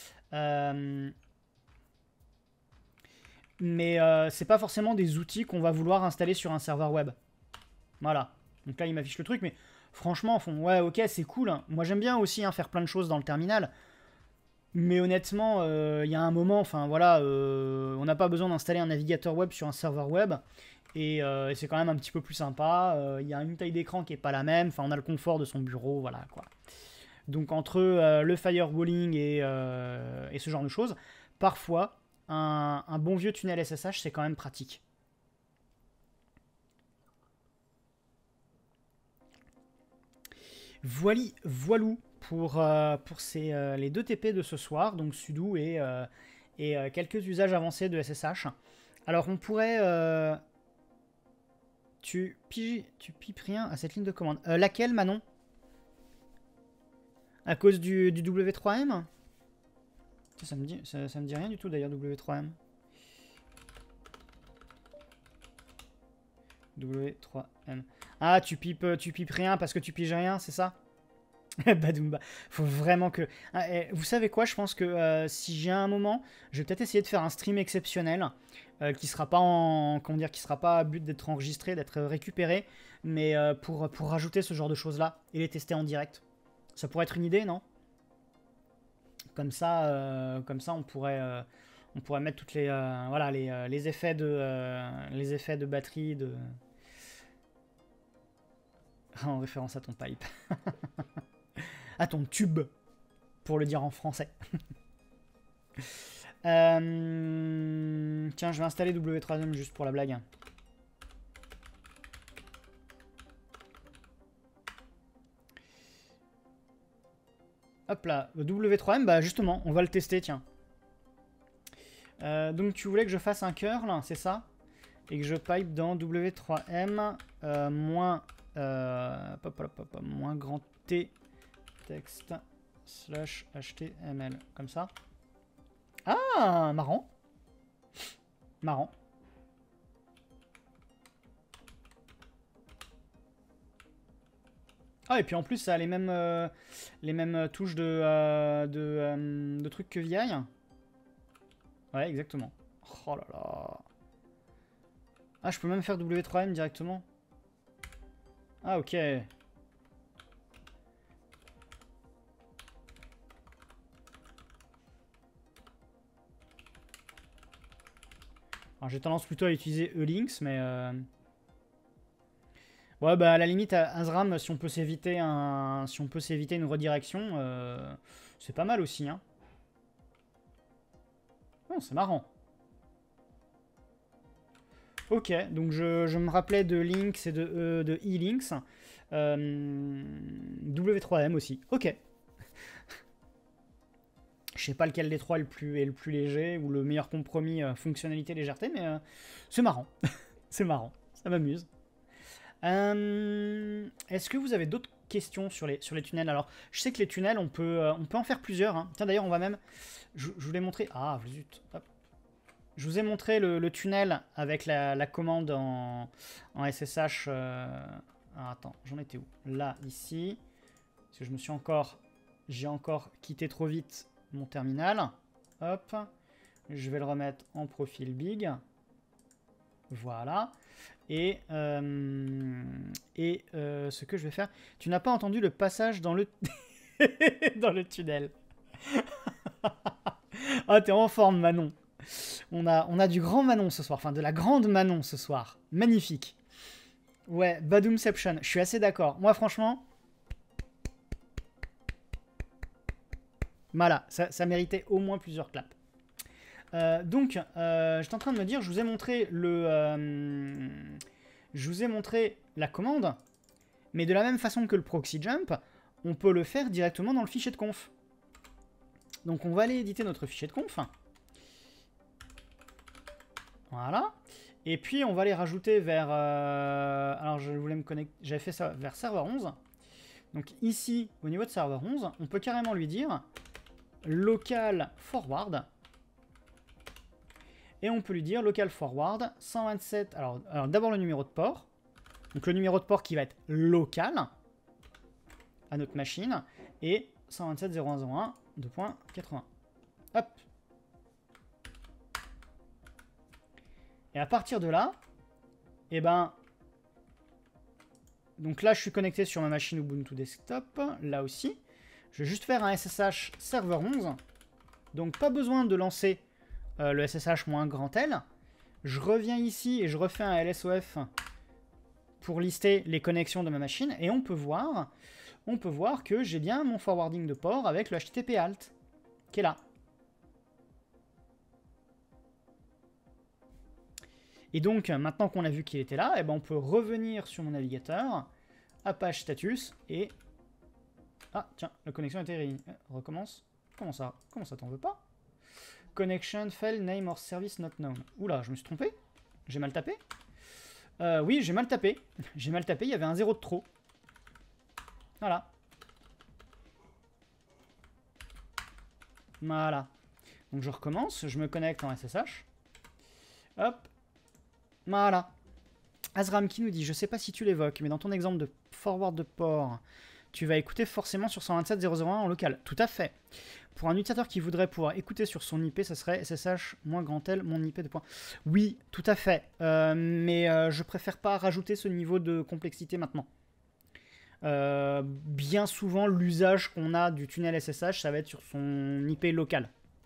Mais c'est pas forcément des outils qu'on va vouloir installer sur un serveur web. Voilà. Donc là, il m'affiche le truc, mais franchement, ouais, ok, c'est cool. Hein. Moi, j'aime bien aussi hein, faire plein de choses dans le terminal. Mais honnêtement, il y a un moment, enfin voilà, on n'a pas besoin d'installer un navigateur web sur un serveur web. Et c'est quand même un petit peu plus sympa. Il y a une taille d'écran qui n'est pas la même. Enfin, on a le confort de son bureau, voilà quoi. Donc entre le firewalling et ce genre de choses, parfois, un bon vieux tunnel SSH, c'est quand même pratique. Voilou pour les deux TP de ce soir, donc sudo et quelques usages avancés de SSH. Alors on pourrait... tu pipes rien à cette ligne de commande. Laquelle, Manon? À cause du W3M? Ça me dit rien du tout d'ailleurs, W3M. W3M. Ah, tu pipes rien parce que tu piges rien, c'est ça? Badoumba. Faut vraiment que... Ah, vous savez quoi? Je pense que si j'ai un moment, je vais peut-être essayer de faire un stream exceptionnel qui sera pas comment dire, qui sera pas à but d'être enregistré, d'être récupéré, mais pour rajouter ce genre de choses-là et les tester en direct. Ça pourrait être une idée, non? Comme ça, on pourrait mettre toutes les voilà les effets de batterie en référence à ton pipe, à ton tube, pour le dire en français. Tiens, je vais installer W3M juste pour la blague. Hop là, W3M, bah justement, on va le tester, tiens. Donc tu voulais que je fasse un curl, c'est ça? Et que je pipe dans W3M moins grand T texte / HTML, comme ça. Ah, marrant. Marrant. Ah, et puis en plus, ça a les mêmes touches de trucs que VI. Ouais, exactement. Oh là là. Ah, je peux même faire W3M directement. Ah, ok. Alors, j'ai tendance plutôt à utiliser elinks, mais... Ouais, bah à la limite, Azram, si on peut s'éviter une redirection, c'est pas mal aussi, hein. Oh, c'est marrant. Ok, donc je me rappelais de Lynx et de E-Lynx. W3M aussi. Ok. Je sais pas lequel des trois est le plus léger ou le meilleur compromis fonctionnalité-légèreté, mais c'est marrant. C'est marrant. Ça m'amuse. Est-ce que vous avez d'autres questions sur les tunnels? Alors, je sais que les tunnels, on peut en faire plusieurs. Hein. Tiens, d'ailleurs, on va même... Je vous l'ai montré... Ah, zut. Hop. Je vous ai montré le tunnel avec la commande en SSH. Alors, attends, j'en étais où? Là, ici. Parce que j'ai encore quitté trop vite mon terminal. Hop. Je vais le remettre en profil big. Voilà. Et ce que je vais faire... Tu n'as pas entendu le passage dans le, dans le tunnel. Ah, t'es en forme, Manon. On a du grand Manon ce soir. Enfin, de la grande Manon ce soir. Magnifique. Ouais, Badoomception. Je suis assez d'accord. Moi, franchement... Voilà, ça méritait au moins plusieurs claps. Donc, j'étais en train de me dire, je vous ai montré la commande, mais de la même façon que le proxy jump, on peut le faire directement dans le fichier de conf. Donc, on va aller éditer notre fichier de conf. Voilà. Et puis, on va les rajouter vers... alors, je voulais me connecter... J'avais fait ça vers serveur 11. Donc, ici, au niveau de serveur 11, on peut carrément lui dire local forward. Et on peut lui dire local forward 127. Alors d'abord le numéro de port. Donc le numéro de port qui va être local à notre machine. Et 127.0.1.1 2.80. Hop. Et à partir de là, et ben. Donc là, je suis connecté sur ma machine Ubuntu Desktop. Là aussi. Je vais juste faire un SSH serveur 11. Donc pas besoin de lancer le SSH-L. Je reviens ici et je refais un LSOF pour lister les connexions de ma machine. Et on peut voir que j'ai bien mon forwarding de port avec le HTTP alt qui est là. Et donc, maintenant qu'on a vu qu'il était là, eh ben on peut revenir sur mon navigateur, Apache Status, et... Ah, tiens, la connexion a été recommence. Comment ça t'en veux pas? Connection fail, name or service not known. Oula, je me suis trompé? J'ai mal tapé? Oui, j'ai mal tapé. J'ai mal tapé, il y avait un 0 de trop. Voilà. Voilà. Donc je recommence, je me connecte en SSH. Hop. Voilà. Azram qui nous dit, je sais pas si tu l'évoques, mais dans ton exemple de forward de port, tu vas écouter forcément sur 127.0.0.1 en local. Tout à fait. Pour un utilisateur qui voudrait pouvoir écouter sur son IP, ça serait SSH-L, mon IP de point. Oui, tout à fait. Mais je préfère pas rajouter ce niveau de complexité maintenant. Bien souvent, l'usage qu'on a du tunnel SSH, ça va être sur son IP local.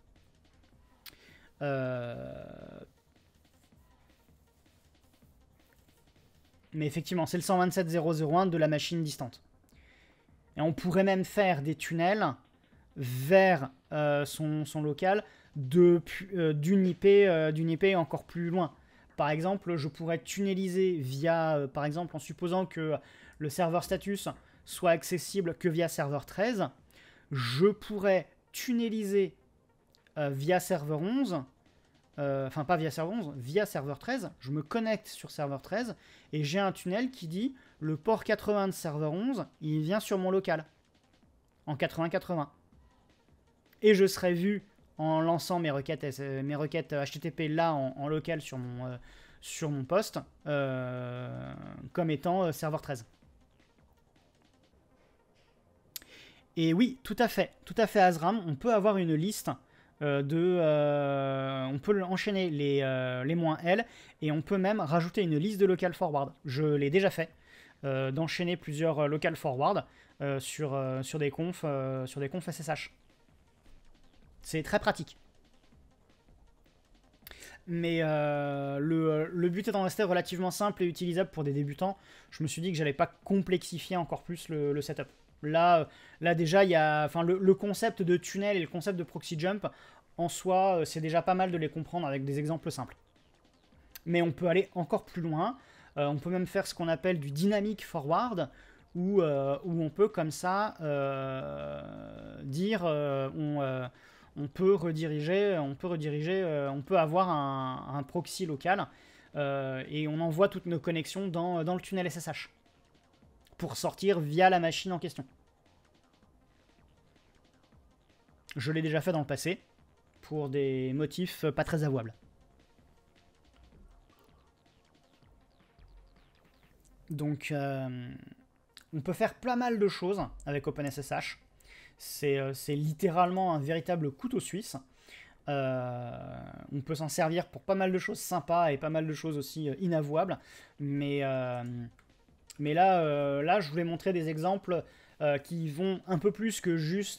Mais effectivement, c'est le 127.0.0.1 de la machine distante. Et on pourrait même faire des tunnels vers son local d'une IP encore plus loin. Par exemple, je pourrais tunneliser via, par exemple, en supposant que le serveur status soit accessible que via serveur 13, je pourrais tunneliser via serveur 11, enfin pas via serveur 11, via serveur 13, je me connecte sur serveur 13 et j'ai un tunnel qui dit le port 80 de serveur 11, il vient sur mon local en 80-80. Et je serai vu en lançant mes requêtes HTTP là en local sur mon poste comme étant serveur 13. Et oui, tout à fait Azram, on peut avoir une liste on peut enchaîner les -L et on peut même rajouter une liste de local forward. Je l'ai déjà fait, d'enchaîner plusieurs local forward sur des confs SSH. C'est très pratique. Mais le but étant resté relativement simple et utilisable pour des débutants, je me suis dit que j'allais pas complexifier encore plus le setup. Là déjà, il y a, enfin, le concept de tunnel et le concept de proxy jump, en soi, c'est déjà pas mal de les comprendre avec des exemples simples. Mais on peut aller encore plus loin. On peut même faire ce qu'on appelle du dynamic forward, où on peut comme ça dire on peut rediriger, on peut avoir un proxy local et on envoie toutes nos connexions dans le tunnel SSH pour sortir via la machine en question. Je l'ai déjà fait dans le passé pour des motifs pas très avouables. Donc on peut faire pas mal de choses avec OpenSSH. C'est littéralement un véritable couteau suisse. On peut s'en servir pour pas mal de choses sympas et pas mal de choses aussi inavouables. Mais là, je voulais montrer des exemples qui vont un peu plus que juste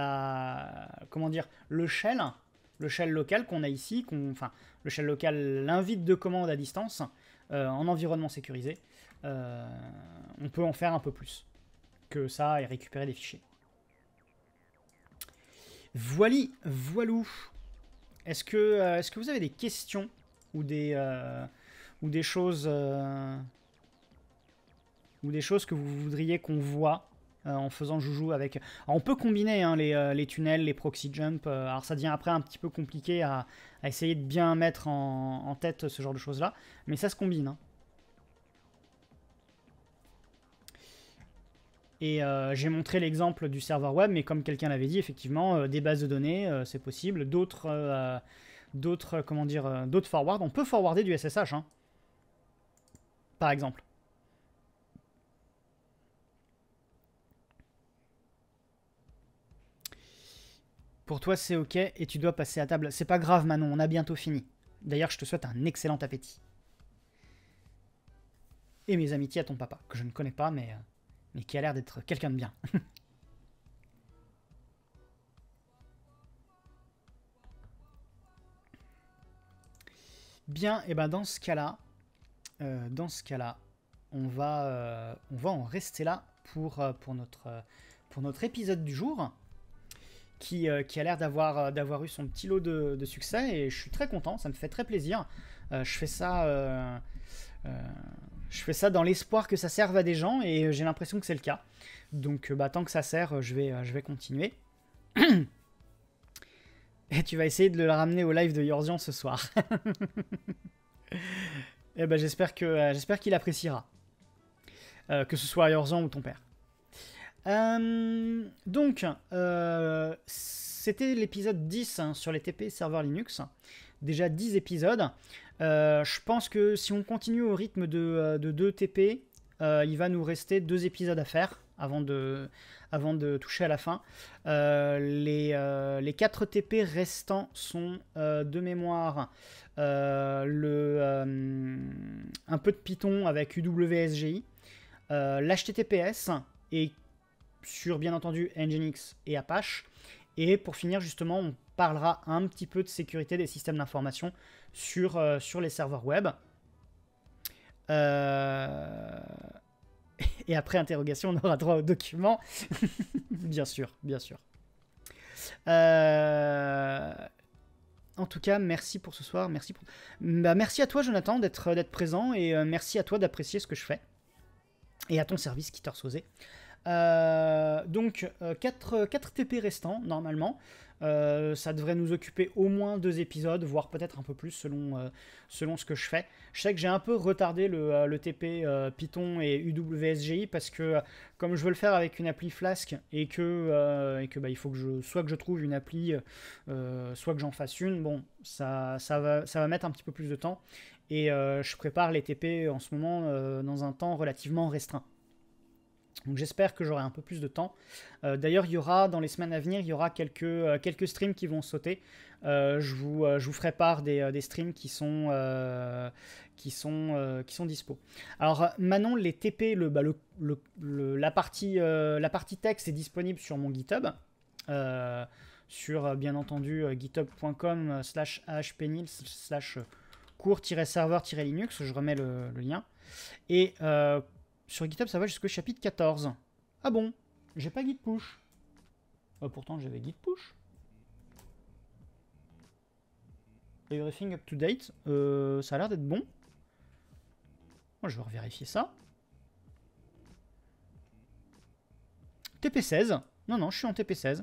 le shell local qu'on a ici, le shell local, l'invite de commande à distance en environnement sécurisé. On peut en faire un peu plus que ça et récupérer des fichiers. Voilou. Est-ce que vous avez des questions ou des choses que vous voudriez qu'on voit en faisant joujou avec. Alors on peut combiner hein, les tunnels, les proxy jump. Alors ça devient après un petit peu compliqué à essayer de bien mettre en tête ce genre de choses là, mais ça se combine. Hein. Et j'ai montré l'exemple du serveur web, mais comme quelqu'un l'avait dit, effectivement, des bases de données, c'est possible. D'autres forwards. On peut forwarder du SSH, hein, par exemple. Pour toi, c'est ok et tu dois passer à table. C'est pas grave, Manon, on a bientôt fini. D'ailleurs, je te souhaite un excellent appétit. Et mes amitiés à ton papa, que je ne connais pas, mais qui a l'air d'être quelqu'un de bien. Bien, et ben dans ce cas-là, on va en rester là pour notre épisode du jour, qui a l'air d'avoir eu son petit lot de succès, et je suis très content, ça me fait très plaisir. Je fais ça dans l'espoir que ça serve à des gens, et j'ai l'impression que c'est le cas. Donc tant que ça sert, je vais continuer. Et tu vas essayer de le ramener au live de Yorzian ce soir. Et ben j'espère qu'il appréciera. Que ce soit Yorzian ou ton père. Donc, c'était l'épisode 10 hein, sur les TP serveurs Linux. Déjà 10 épisodes. Je pense que si on continue au rythme de 2 TP, il va nous rester 2 épisodes à faire avant de toucher à la fin. Les 4 TP restants sont de mémoire un peu de Python avec UWSGI, l'HTTPS et sur bien entendu Nginx et Apache. Et pour finir justement, on parlera un petit peu de sécurité des systèmes d'information sur les serveurs web. Et après interrogation, on aura droit aux documents. Bien sûr, bien sûr. En tout cas, merci pour ce soir. Merci à toi, Jonathan, d'être présent. Et merci à toi d'apprécier ce que je fais. Et à ton service, Kitter Sosé. Donc 4 TP restants normalement. Ça devrait nous occuper au moins 2 épisodes, voire peut-être un peu plus selon ce que je fais. Je sais que j'ai un peu retardé le TP Python et UWSGI parce que comme je veux le faire avec une appli Flask et que il faut que soit que je trouve une appli, soit que j'en fasse une. Bon, ça va mettre un petit peu plus de temps et je prépare les TP en ce moment dans un temps relativement restreint. Donc j'espère que j'aurai un peu plus de temps. D'ailleurs, il y aura dans les semaines à venir, il y aura quelques streams qui vont sauter. Je vous ferai part des streams qui sont dispo. Alors Manon, les TP, la partie texte est disponible sur mon GitHub. Sur bien entendu github.com/ahpnil/cours-serveur-linux. Je remets le lien. Et sur GitHub, ça va jusqu'au chapitre 14. Ah bon, j'ai pas git push. Pourtant, j'avais git push. Everything up to date. Ça a l'air d'être bon. Moi, je vais revérifier ça. TP16. Non, non, je suis en TP16.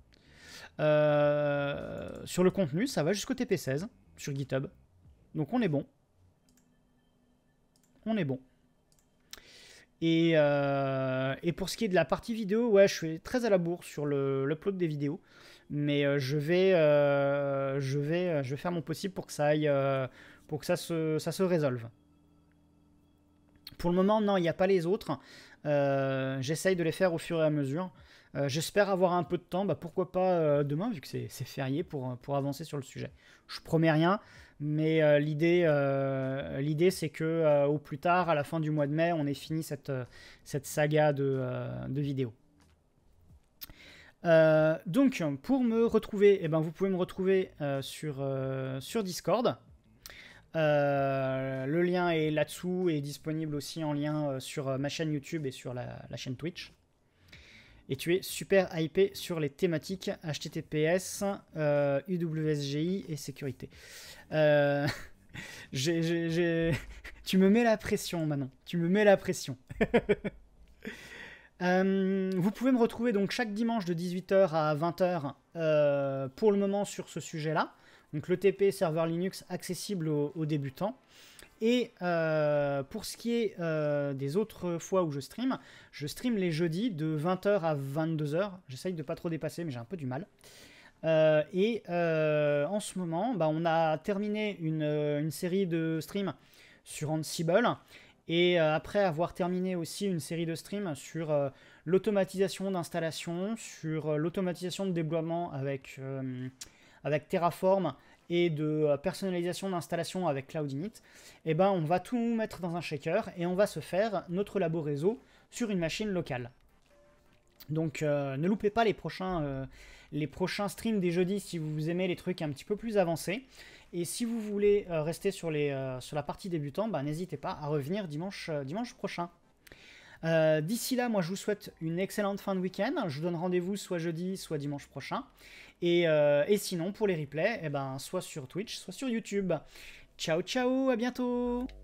Sur le contenu, ça va jusqu'au TP16 sur GitHub. Donc on est bon. On est bon. Et pour ce qui est de la partie vidéo, ouais, je suis très à la bourre sur l'upload des vidéos. Mais je vais faire mon possible pour que ça aille, pour que ça se résolve. Pour le moment, non, il n'y a pas les autres. J'essaye de les faire au fur et à mesure. J'espère avoir un peu de temps, bah, pourquoi pas demain, vu que c'est férié, pour avancer sur le sujet. Je promets rien, mais l'idée c'est que au plus tard, à la fin du mois de mai, on ait fini cette saga de vidéos. Donc, pour me retrouver, eh ben, vous pouvez me retrouver sur Discord. Le lien est là-dessous et disponible aussi en lien sur ma chaîne YouTube et sur la chaîne Twitch. Et tu es super hypé sur les thématiques HTTPS, UWSGI et sécurité. Tu me mets la pression, Manon. Tu me mets la pression. Vous pouvez me retrouver donc chaque dimanche de 18h à 20h pour le moment sur ce sujet-là. Donc le TP serveur Linux accessible aux débutants. Et pour ce qui est des autres fois où je stream les jeudis de 20h à 22h. J'essaye de pas trop dépasser, mais j'ai un peu du mal. En ce moment, bah, on a terminé une série de streams sur Ansible. Et après avoir terminé aussi une série de streams sur l'automatisation d'installation, sur l'automatisation de déploiement avec Terraform, et de personnalisation d'installation avec Cloud Init, eh ben, on va tout mettre dans un shaker et on va se faire notre labo réseau sur une machine locale. Donc ne loupez pas les prochains streams des jeudis si vous aimez les trucs un petit peu plus avancés. Et si vous voulez rester sur la partie débutant, bah, n'hésitez pas à revenir dimanche prochain. D'ici là, moi je vous souhaite une excellente fin de week-end. Je vous donne rendez-vous soit jeudi, soit dimanche prochain. Et sinon, pour les replays, eh ben, soit sur Twitch, soit sur YouTube. Ciao, ciao, à bientôt!